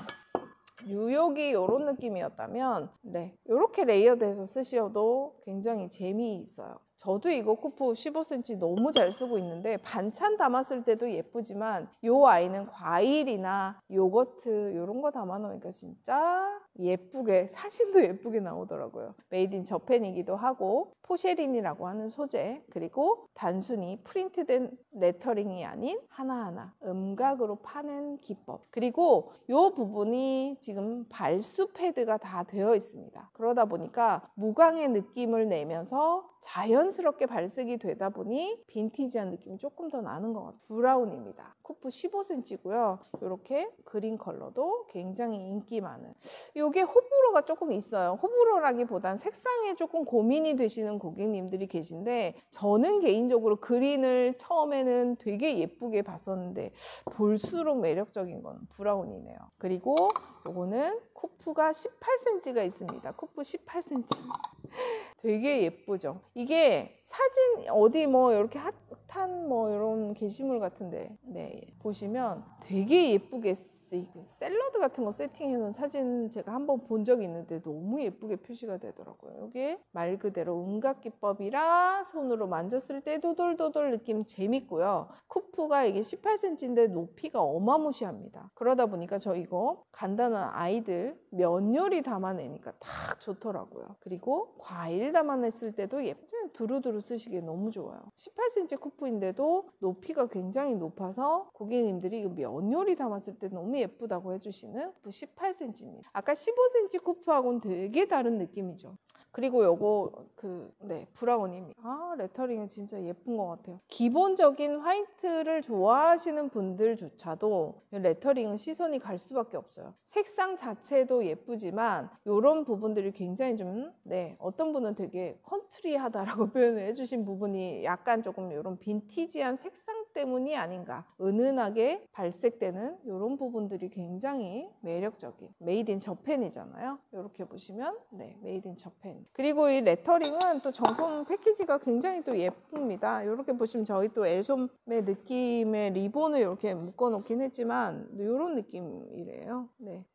뉴욕이 이런 느낌이었다면 이렇게 레이어드해서 쓰셔도 굉장히 재미있어요. 저도 이거 쿠프 15cm 너무 잘 쓰고 있는데 반찬 담았을 때도 예쁘지만 이 아이는 과일이나 요거트 이런 거 담아 놓으니까 진짜 예쁘게, 사진도 예쁘게 나오더라고요. 메이드 인 저펜이기도 하고 포쉐린이라고 하는 소재, 그리고 단순히 프린트된 레터링이 아닌 하나하나 음각으로 파는 기법, 그리고 이 부분이 지금 발수 패드가 다 되어 있습니다. 그러다 보니까 무광의 느낌을 내면서 자연스럽게 발색이 되다 보니 빈티지한 느낌이 조금 더 나는 것 같아요. 브라운입니다. 쿠프 15cm고요. 이렇게 그린 컬러도 굉장히 인기 많은. 이게 호불호가 조금 있어요. 호불호라기보단 색상에 조금 고민이 되시는 고객님들이 계신데 저는 개인적으로 그린을 처음에는 되게 예쁘게 봤었는데 볼수록 매력적인 건 브라운이네요. 그리고 요거는 쿠프가 18cm가 있습니다. 쿠프 18cm. 되게 예쁘죠. 이게 사진 어디 뭐 이렇게 핫한 뭐 이런 게시물 같은데 보시면 되게 예쁘게 샐러드 같은 거 세팅해 놓은 사진 제가 한번 본 적이 있는데 너무 예쁘게 표시가 되더라고요. 이게 말 그대로 음각 기법이라 손으로 만졌을 때 도돌도돌 느낌 재밌고요. 쿠프가 이게 18cm인데 높이가 어마무시합니다. 그러다 보니까 저 이거 간단한 아이들 면 요리 담아내니까 딱 좋더라고요. 그리고 과일 담아냈을 때도 예쁘게 두루두루 쓰시기에 너무 좋아요. 18cm 쿠프인데도 높이가 굉장히 높아서 고객님들이 면 요리 담았을 때 너무 예쁘다고 해주시는 쿠프 18cm입니다. 아까 15cm 쿠프하고는 되게 다른 느낌이죠. 그리고 요거 브라운입니다. 레터링은 진짜 예쁜 것 같아요. 기본적인 화이트를 좋아하시는 분들조차도 레터링은 시선이 갈 수밖에 없어요. 색상 자체도 예쁘지만 이런 부분들이 굉장히 좀 어떤 분은 되게 컨트리하다라고 표현을 해주신 부분이 약간 조금 이런 빈티지한 색상 때문이 아닌가. 은은하게 발색되는 이런 부분들이 굉장히 매력적인 메이드 인 저펜이잖아요. 이렇게 보시면 메이드 인 저펜. 그리고 이 레터링은 또 정품 패키지가 굉장히 또 예쁩니다. 이렇게 보시면 저희 또 엘솜의 느낌의 리본을 이렇게 묶어 놓긴 했지만 이런 느낌이래요.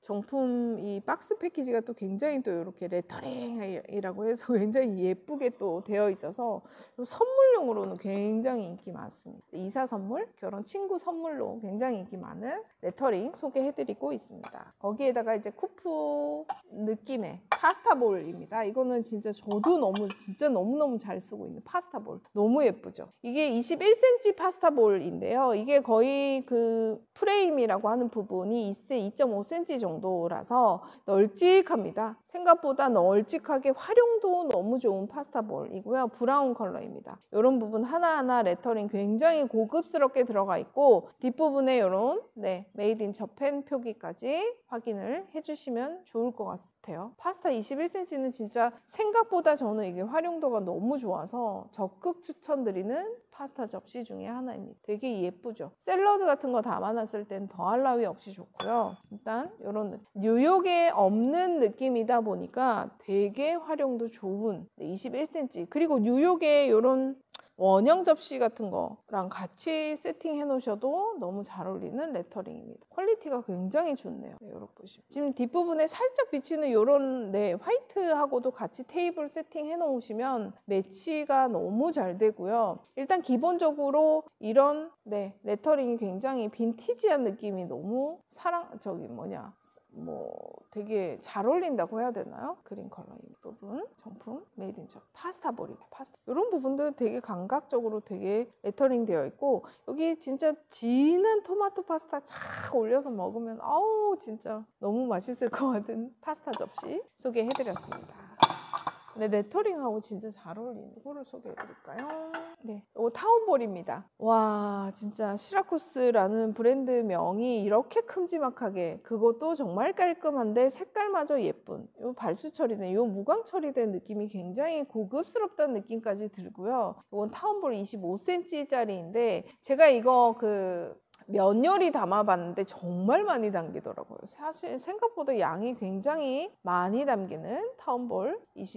정품 이 박스 패키지가 또 굉장히 또 이렇게 레터링이라고 해서 굉장히 예쁘게 또 되어 있어서 선물용으로는 굉장히 인기 많습니다. 이사 선물, 결혼 친구 선물로 굉장히 인기 많은 레터링 소개해드리고 있습니다. 거기에다가 이제 쿠프 느낌의 파스타볼입니다. 이거는 진짜 저도 너무너무 잘 쓰고 있는 파스타볼. 너무 예쁘죠? 이게 21cm 파스타볼인데요. 이게 거의 그 프레임이라고 하는 부분이 2.5cm 정도라서 널찍합니다. 생각보다 널찍하게 활용도 너무 좋은 파스타볼이고요. 브라운 컬러입니다. 이런 부분 하나하나 레터링 굉장히 고급스럽게 들어가 있고 뒷부분에 이런 메이드 인 저펜 표기까지 확인을 해주시면 좋을 것 같아요. 파스타 21cm는 진짜 생각보다 저는 이게 활용도가 너무 좋아서 적극 추천드리는 파스타 접시 중에 하나입니다. 되게 예쁘죠? 샐러드 같은 거 담아놨을 땐 더할 나위 없이 좋고요. 일단 이런 느낌. 뉴욕에 없는 느낌이다 보니까 되게 활용도 좋은 21cm. 그리고 뉴욕에 이런 원형 접시 같은 거랑 같이 세팅해 놓으셔도 너무 잘 어울리는 레터링입니다. 퀄리티가 굉장히 좋네요. 이렇게 보시면 지금 뒷부분에 살짝 비치는 이런 화이트하고도 같이 테이블 세팅해 놓으시면 매치가 너무 잘 되고요. 일단 기본적으로 이런 레터링이 굉장히 빈티지한 느낌이 너무 뭐 되게 잘 어울린다고 해야 되나요? 그린 컬러 이 부분 정품 메이드 인 저펜 파스타볼이고 파스타 이런 부분도 되게 감각적으로 되게 레터링 되어 있고 여기 진짜 진한 토마토 파스타 쫙 올려서 먹으면 아우 진짜 너무 맛있을 것 같은 파스타 접시 소개해드렸습니다. 네, 레터링하고 진짜 잘 어울리는 거를 소개해드릴까요? 네, 이거 타운볼입니다. 와, 진짜 시라쿠스라는 브랜드명이 이렇게 큼지막하게 그것도 정말 깔끔한데 색깔마저 예쁜 이 발수 처리된 이 무광 처리된 느낌이 굉장히 고급스럽다는 느낌까지 들고요. 이건 타운볼 25cm짜리인데 제가 이거 면 요리 담아봤는데 정말 많이 담기더라고요. 사실 생각보다 양이 굉장히 많이 담기는 타운볼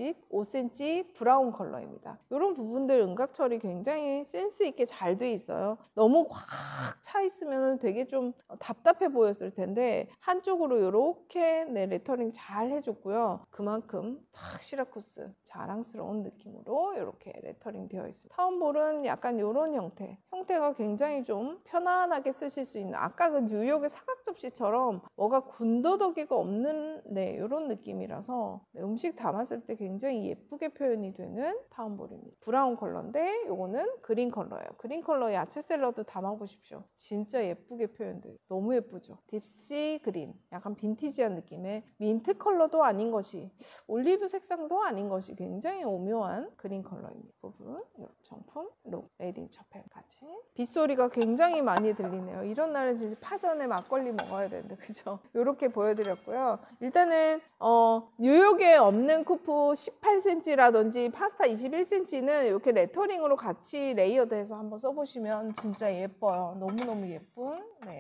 25cm 브라운 컬러입니다. 이런 부분들 음각 처리 굉장히 센스 있게 잘 돼 있어요. 너무 확 차 있으면 되게 좀 답답해 보였을 텐데 한쪽으로 이렇게 레터링 잘 해줬고요. 그만큼 탁 시라쿠스 자랑스러운 느낌으로 이렇게 레터링 되어 있습니다. 타운볼은 약간 이런 형태가 굉장히 좀 편안하게 쓰실 수 있는 아까 그 뉴욕의 사각 접시처럼 뭐가 군더더기가 없는 이런 느낌이라서 음식 담았을 때 굉장히 예쁘게 표현이 되는 타운볼입니다. 브라운 컬러인데 요거는 그린 컬러예요. 그린 컬러 야채 샐러드 담아보십시오. 진짜 예쁘게 표현돼요. 너무 예쁘죠. 딥시 그린 약간 빈티지한 느낌의 민트 컬러도 아닌 것이 올리브 색상도 아닌 것이 굉장히 오묘한 그린 컬러입니다. 부분 정품 록 메이드 인 저펜까지 빗소리가 굉장히 많이 들리네요. 이런 날은 진짜 파전에 막걸리 먹어야 되는데 그죠? 이렇게 보여드렸고요. 일단은 뉴욕에 없는 쿠프 18cm라든지 파스타 21cm는 이렇게 레터링으로 같이 레이어드해서 한번 써보시면 진짜 예뻐요. 너무너무 예쁜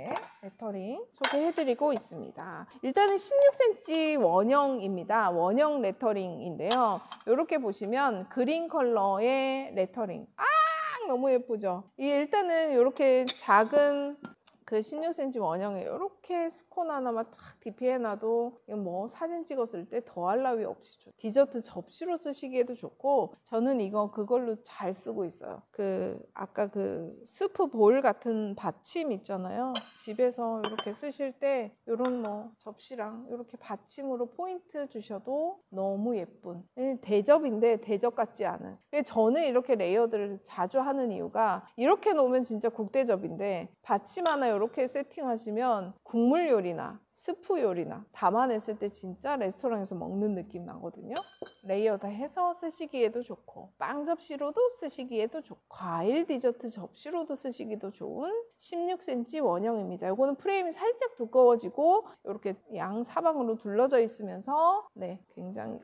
레터링 소개해드리고 있습니다. 일단은 16cm 원형입니다. 원형 레터링인데요. 이렇게 보시면 그린 컬러의 레터링 너무 예쁘죠? 일단은 이렇게 작은 그 16cm 원형에 이렇게 스콘 하나만 딱 DP해놔도 이건 뭐 사진 찍었을 때 더할 나위 없이 좋죠. 디저트 접시로 쓰시기에도 좋고 저는 이거 그걸로 잘 쓰고 있어요. 아까 스프 볼 같은 받침 있잖아요. 집에서 이렇게 쓰실 때 이런 뭐 접시랑 이렇게 받침으로 포인트 주셔도 너무 예쁜 대접인데 대접 같지 않은. 저는 이렇게 레이어드를 자주 하는 이유가 이렇게 놓으면 진짜 국대접인데 받침 하나 이렇게 세팅하시면 국물 요리나 스프 요리나 담아냈을 때 진짜 레스토랑에서 먹는 느낌 나거든요. 레이어드 해서 쓰시기에도 좋고 빵 접시로도 쓰시기에도 좋고 과일 디저트 접시로도 쓰시기도 좋은 16cm 원형입니다. 이거는 프레임이 살짝 두꺼워지고 이렇게 양 사방으로 둘러져 있으면서 굉장히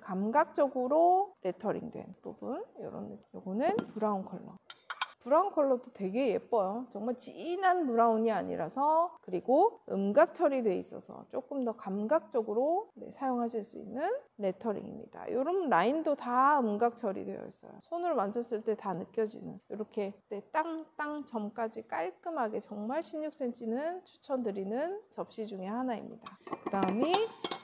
감각적으로 레터링된 부분 이런 느낌. 이거는 브라운 컬러. 브라운 컬러도 되게 예뻐요. 정말 진한 브라운이 아니라서 그리고 음각 처리돼 있어서 조금 더 감각적으로 사용하실 수 있는 레터링입니다. 이런 라인도 다 음각 처리되어 있어요. 손으로 만졌을 때 다 느껴지는 이렇게 땅땅 점까지 깔끔하게 정말 16cm는 추천드리는 접시 중에 하나입니다. 그 다음이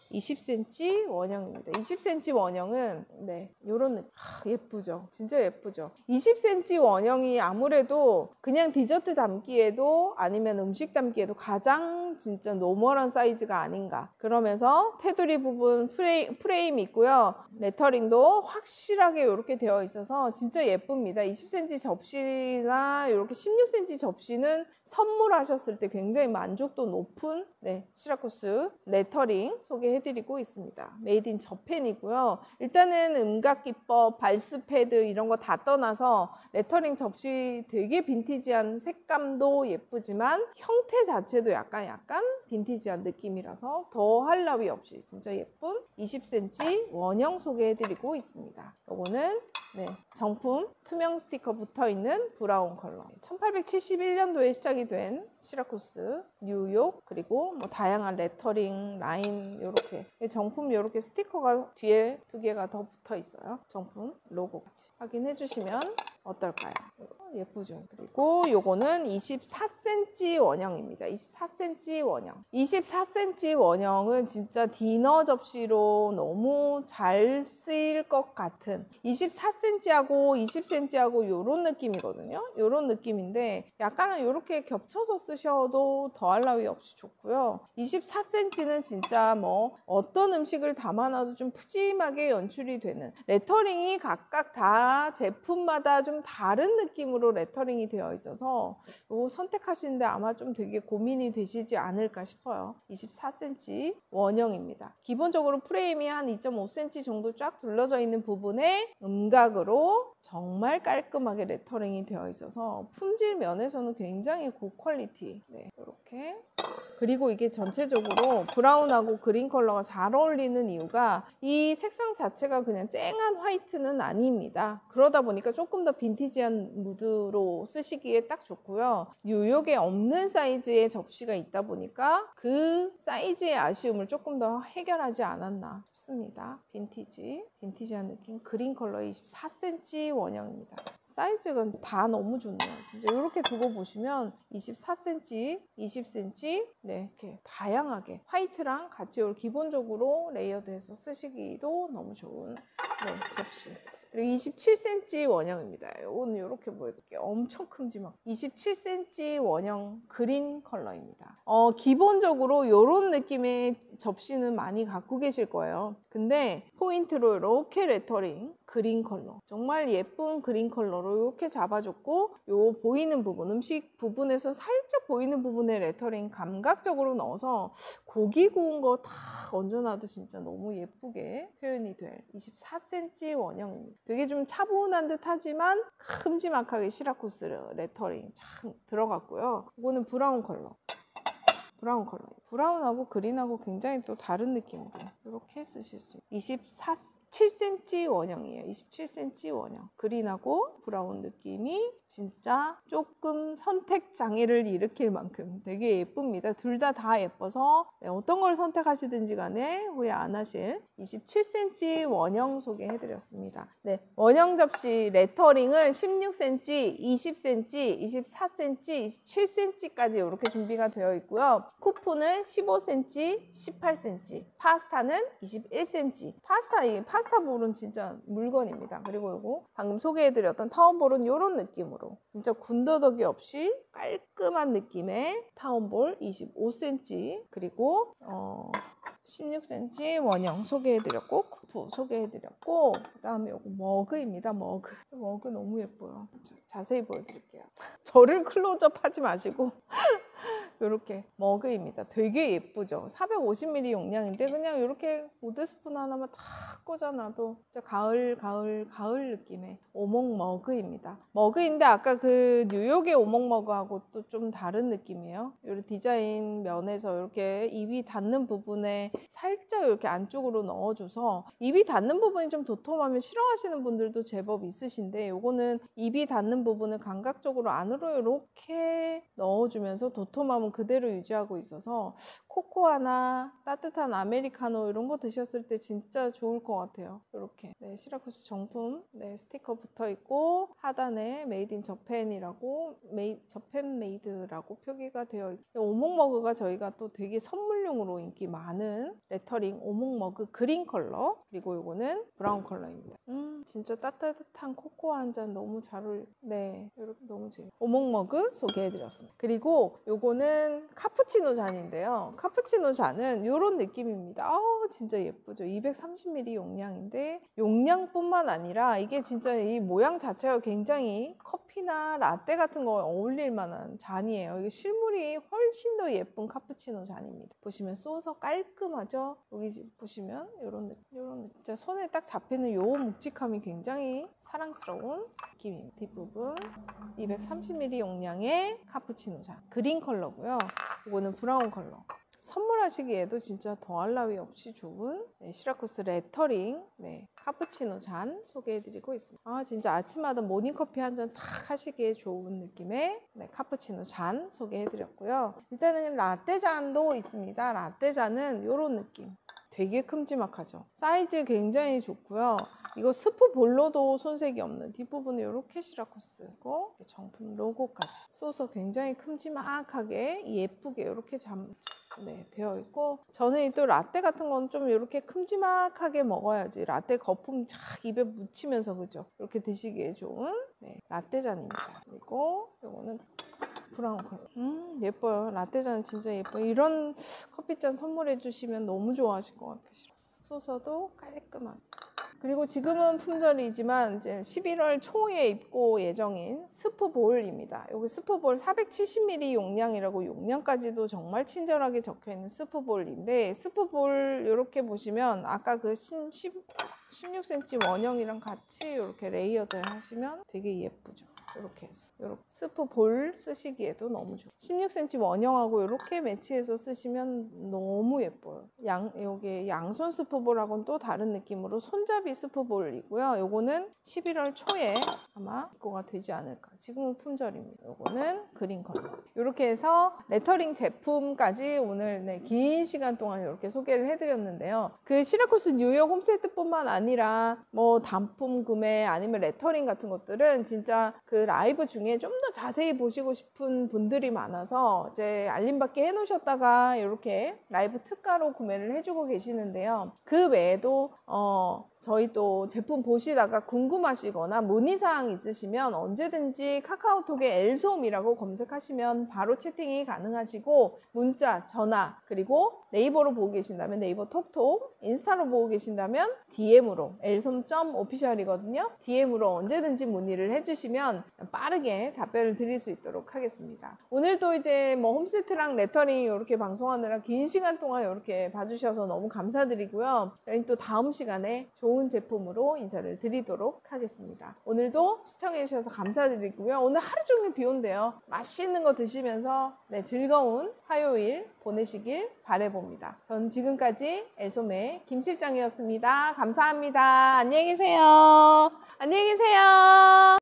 20cm 원형입니다. 20cm 원형은 요런 느낌. 예쁘죠? 진짜 예쁘죠? 20cm 원형이 아무래도 그냥 디저트 담기에도 아니면 음식 담기에도 가장 진짜 노멀한 사이즈가 아닌가. 그러면서 테두리 부분 프레임 있고요. 레터링도 확실하게 이렇게 되어 있어서 진짜 예쁩니다. 20cm 접시나 이렇게 16cm 접시는 선물하셨을 때 굉장히 만족도 높은 시라쿠스 레터링 소개해드리고 있습니다. 메이드 인 저펜이고요. 일단은 음각 기법, 발수 패드 이런 거 다 떠나서 레터링 접시 되게 빈티지한 색감도 예쁘지만 형태 자체도 약간 빈티지한 느낌이라서 더할 나위 없이 진짜 예쁜 20cm 원형 소개해드리고 있습니다. 요거는 정품 투명 스티커 붙어있는 브라운 컬러. 1871년도에 시작이 된 시라쿠스 뉴욕 그리고 뭐 다양한 레터링 라인 이렇게 정품 이렇게 스티커가 뒤에 2개가 더 붙어 있어요. 정품 로고 같이 확인해 주시면 어떨까요? 예쁘죠? 그리고 요거는 24cm 원형입니다. 24cm 원형. 24cm 원형은 진짜 디너 접시로 너무 잘 쓰일 것 같은 24cm하고 20cm하고 요런 느낌이거든요. 요런 느낌인데 약간은 요렇게 겹쳐서 쓰셔도 더할 나위 없이 좋고요. 24cm는 진짜 뭐 어떤 음식을 담아놔도 좀 푸짐하게 연출이 되는 레터링이 각각 다 제품마다 좀 다른 느낌으로 레터링이 되어 있어서 이거 선택하시는데 아마 좀 되게 고민이 되시지 않을까 싶어요. 24cm 원형입니다. 기본적으로 프레임이 한 2.5cm 정도 쫙 둘러져 있는 부분에 음각으로 정말 깔끔하게 레터링이 되어 있어서 품질 면에서는 굉장히 고퀄리티. 네, 이렇게. 그리고 이게 전체적으로 브라운하고 그린 컬러가 잘 어울리는 이유가 이 색상 자체가 그냥 쨍한 화이트는 아닙니다. 그러다 보니까 조금 더 빈티지한 무드로 쓰시기에 딱 좋고요. 뉴욕에 없는 사이즈의 접시가 있다 보니까 그 사이즈의 아쉬움을 조금 더 해결하지 않았나 싶습니다. 빈티지한 느낌, 그린 컬러의 24cm 원형입니다. 사이즈가 다 너무 좋네요. 진짜 이렇게 두고 보시면 24cm, 20cm, 네, 이렇게 다양하게 화이트랑 같이 기본적으로 레이어드해서 쓰시기도 너무 좋은 접시. 그리고 27cm 원형입니다. 이거는 이렇게 보여드릴게요. 엄청 큼지막. 27cm 원형 그린 컬러입니다. 기본적으로 이런 느낌의 접시는 많이 갖고 계실 거예요. 근데 포인트로 이렇게 레터링 그린 컬러, 정말 예쁜 그린 컬러로 이렇게 잡아줬고, 요 보이는 부분, 음식 부분에서 살짝 보이는 부분에 레터링 감각적으로 넣어서 고기 구운 거 다 얹어놔도 진짜 너무 예쁘게 표현이 될 24cm 원형입니다. 되게 좀 차분한 듯 하지만 큼지막하게 시라쿠스 레터링 참 들어갔고요. 이거는 브라운 컬러. 브라운하고 그린하고 굉장히 또 다른 느낌으로 이렇게 쓰실 수 있어요. 27cm 원형이에요. 27cm 원형. 그린하고 브라운 느낌이 진짜 조금 선택 장애를 일으킬 만큼 되게 예쁩니다. 둘 다 예뻐서 어떤 걸 선택하시든지 간에 후회 안 하실 27cm 원형 소개해드렸습니다. 네, 원형 접시 레터링은 16cm, 20cm, 24cm, 27cm까지 이렇게 준비가 되어 있고요. 쿠프는 15cm, 18cm, 파스타는 21cm. 파스타 볼은 진짜 물건입니다. 그리고 이거 방금 소개해드렸던 타운볼은 이런 느낌으로 진짜 군더더기 없이 깔끔한 느낌의 타운볼 25cm, 그리고 16cm 원형 소개해드렸고, 쿠프 소개해드렸고, 그 다음에 이거 머그입니다. 머그 너무 예뻐요. 자세히 보여드릴게요. 저를 클로즈업 하지 마시고 이렇게 머그입니다. 되게 예쁘죠? 450ml 용량인데 그냥 이렇게 우드스푼 하나만 다 꽂아놔도 진짜 가을 느낌의 오목 머그입니다. 머그인데 아까 그 뉴욕의 오목 머그하고 또 좀 다른 느낌이에요. 이런 디자인 면에서 이렇게 입이 닿는 부분에 살짝 이렇게 안쪽으로 넣어줘서, 입이 닿는 부분이 좀 도톰하면 싫어하시는 분들도 제법 있으신데, 요거는 입이 닿는 부분을 감각적으로 안으로 이렇게 넣어주면서 도톰함은 그대로 유지하고 있어서 코코아나 따뜻한 아메리카노 이런 거 드셨을 때 진짜 좋을 것 같아요. 이렇게 시라쿠스 정품 스티커 붙어 있고, 하단에 메이드 인 저펜이라고 저펜 메이드라고 표기가 되어 있고, 오목 머그가 저희가 또 되게 선물용으로 인기 많은 레터링 오목 머그 그린 컬러, 그리고 이거는 브라운 컬러입니다. 진짜 따뜻한 코코아 한 잔 너무 잘 어울려. 네, 이렇게 너무 재밌어요. 오목 머그 소개해드렸습니다. 그리고 요거는 카푸치노 잔인데요. 카푸치노 잔은 이런 느낌입니다. 진짜 예쁘죠? 230ml 용량인데, 용량뿐만 아니라 이게 진짜 이 모양 자체가 굉장히 커피나 라떼 같은 거 어울릴 만한 잔이에요. 이게 실물이 훨씬 더 예쁜 카푸치노 잔입니다. 보시면 쏘서 깔끔하죠? 여기 보시면 이런 느낌. 진짜 손에 딱 잡히는 요 묵직함이 굉장히 사랑스러운 느낌입니다. 뒷부분 230ml 용량의 카푸치노 잔. 그린 컬러고요. 이거는 브라운 컬러. 선물하시기에도 진짜 더할 나위 없이 좋은 시라쿠스 레터링 카푸치노 잔 소개해드리고 있습니다. 진짜 아침마다 모닝커피 한 잔 탁 하시기에 좋은 느낌의 카푸치노 잔 소개해드렸고요. 일단은 라떼 잔도 있습니다. 라떼 잔은 이런 느낌. 되게 큼지막하죠. 사이즈 굉장히 좋고요. 이거 스프 볼로도 손색이 없는 뒷부분에 이렇게 시라쿠스고 정품 로고까지 써서 굉장히 큼지막하게 예쁘게 이렇게 되어 있고, 저는 또 라떼 같은 건 좀 이렇게 큼지막하게 먹어야지 라떼 거품 착 입에 묻히면서 그죠? 이렇게 드시기에 좋은 라떼 잔입니다. 그리고 이거는 브라운 컬러. 예뻐요. 라떼잔 진짜 예뻐요. 이런 커피잔 선물해 주시면 너무 좋아하실 것 같아요. 소서도 깔끔하게. 그리고 지금은 품절이지만 이제 11월 초에 입고 예정인 스프볼입니다. 여기 스프볼 470ml 용량이라고 용량까지도 정말 친절하게 적혀 있는 스프볼인데, 스프볼 이렇게 보시면 아까 그 16cm 원형이랑 같이 이렇게 레이어드 하시면 되게 예쁘죠. 이렇게 해서 이렇게 스프볼 쓰시기에도 너무 좋아요. 16cm 원형하고 이렇게 매치해서 쓰시면 너무 예뻐요. 여기 양손 스프볼하고는 또 다른 느낌으로 손잡이 스프볼이고요. 요거는 11월 초에 아마 입고가 되지 않을까. 지금은 품절입니다. 요거는 그린 컬러. 이렇게 해서 레터링 제품까지 오늘 긴 시간 동안 이렇게 소개를 해드렸는데요. 그 시라쿠스 뉴욕 홈세트뿐만 아니라 뭐 단품 구매 아니면 레터링 같은 것들은 진짜 그 라이브 중에 좀 더 자세히 보시고 싶은 분들이 많아서 이제 알림받기 해놓으셨다가 이렇게 라이브 특가로 구매를 해주고 계시는데요. 그 외에도 저희 또 제품 보시다가 궁금하시거나 문의사항 있으시면 언제든지 카카오톡에 엘솜이라고 검색하시면 바로 채팅이 가능하시고, 문자, 전화, 그리고 네이버로 보고 계신다면 네이버 톡톡, 인스타로 보고 계신다면 DM으로 elsom.official이거든요. DM으로 언제든지 문의를 해주시면 빠르게 답변을 드릴 수 있도록 하겠습니다. 오늘도 이제 뭐 홈세트랑 레터링 이렇게 방송하느라 긴 시간 동안 이렇게 봐주셔서 너무 감사드리고요. 저희 또 다음 시간에 좋은 제품으로 인사를 드리도록 하겠습니다. 오늘도 시청해주셔서 감사드리고요. 오늘 하루 종일 비 온대요. 맛있는 거 드시면서 즐거운 화요일 보내시길 바라봅니다. 전 지금까지 엘솜의 김 실장이었습니다. 감사합니다. 안녕히 계세요. 안녕히 계세요.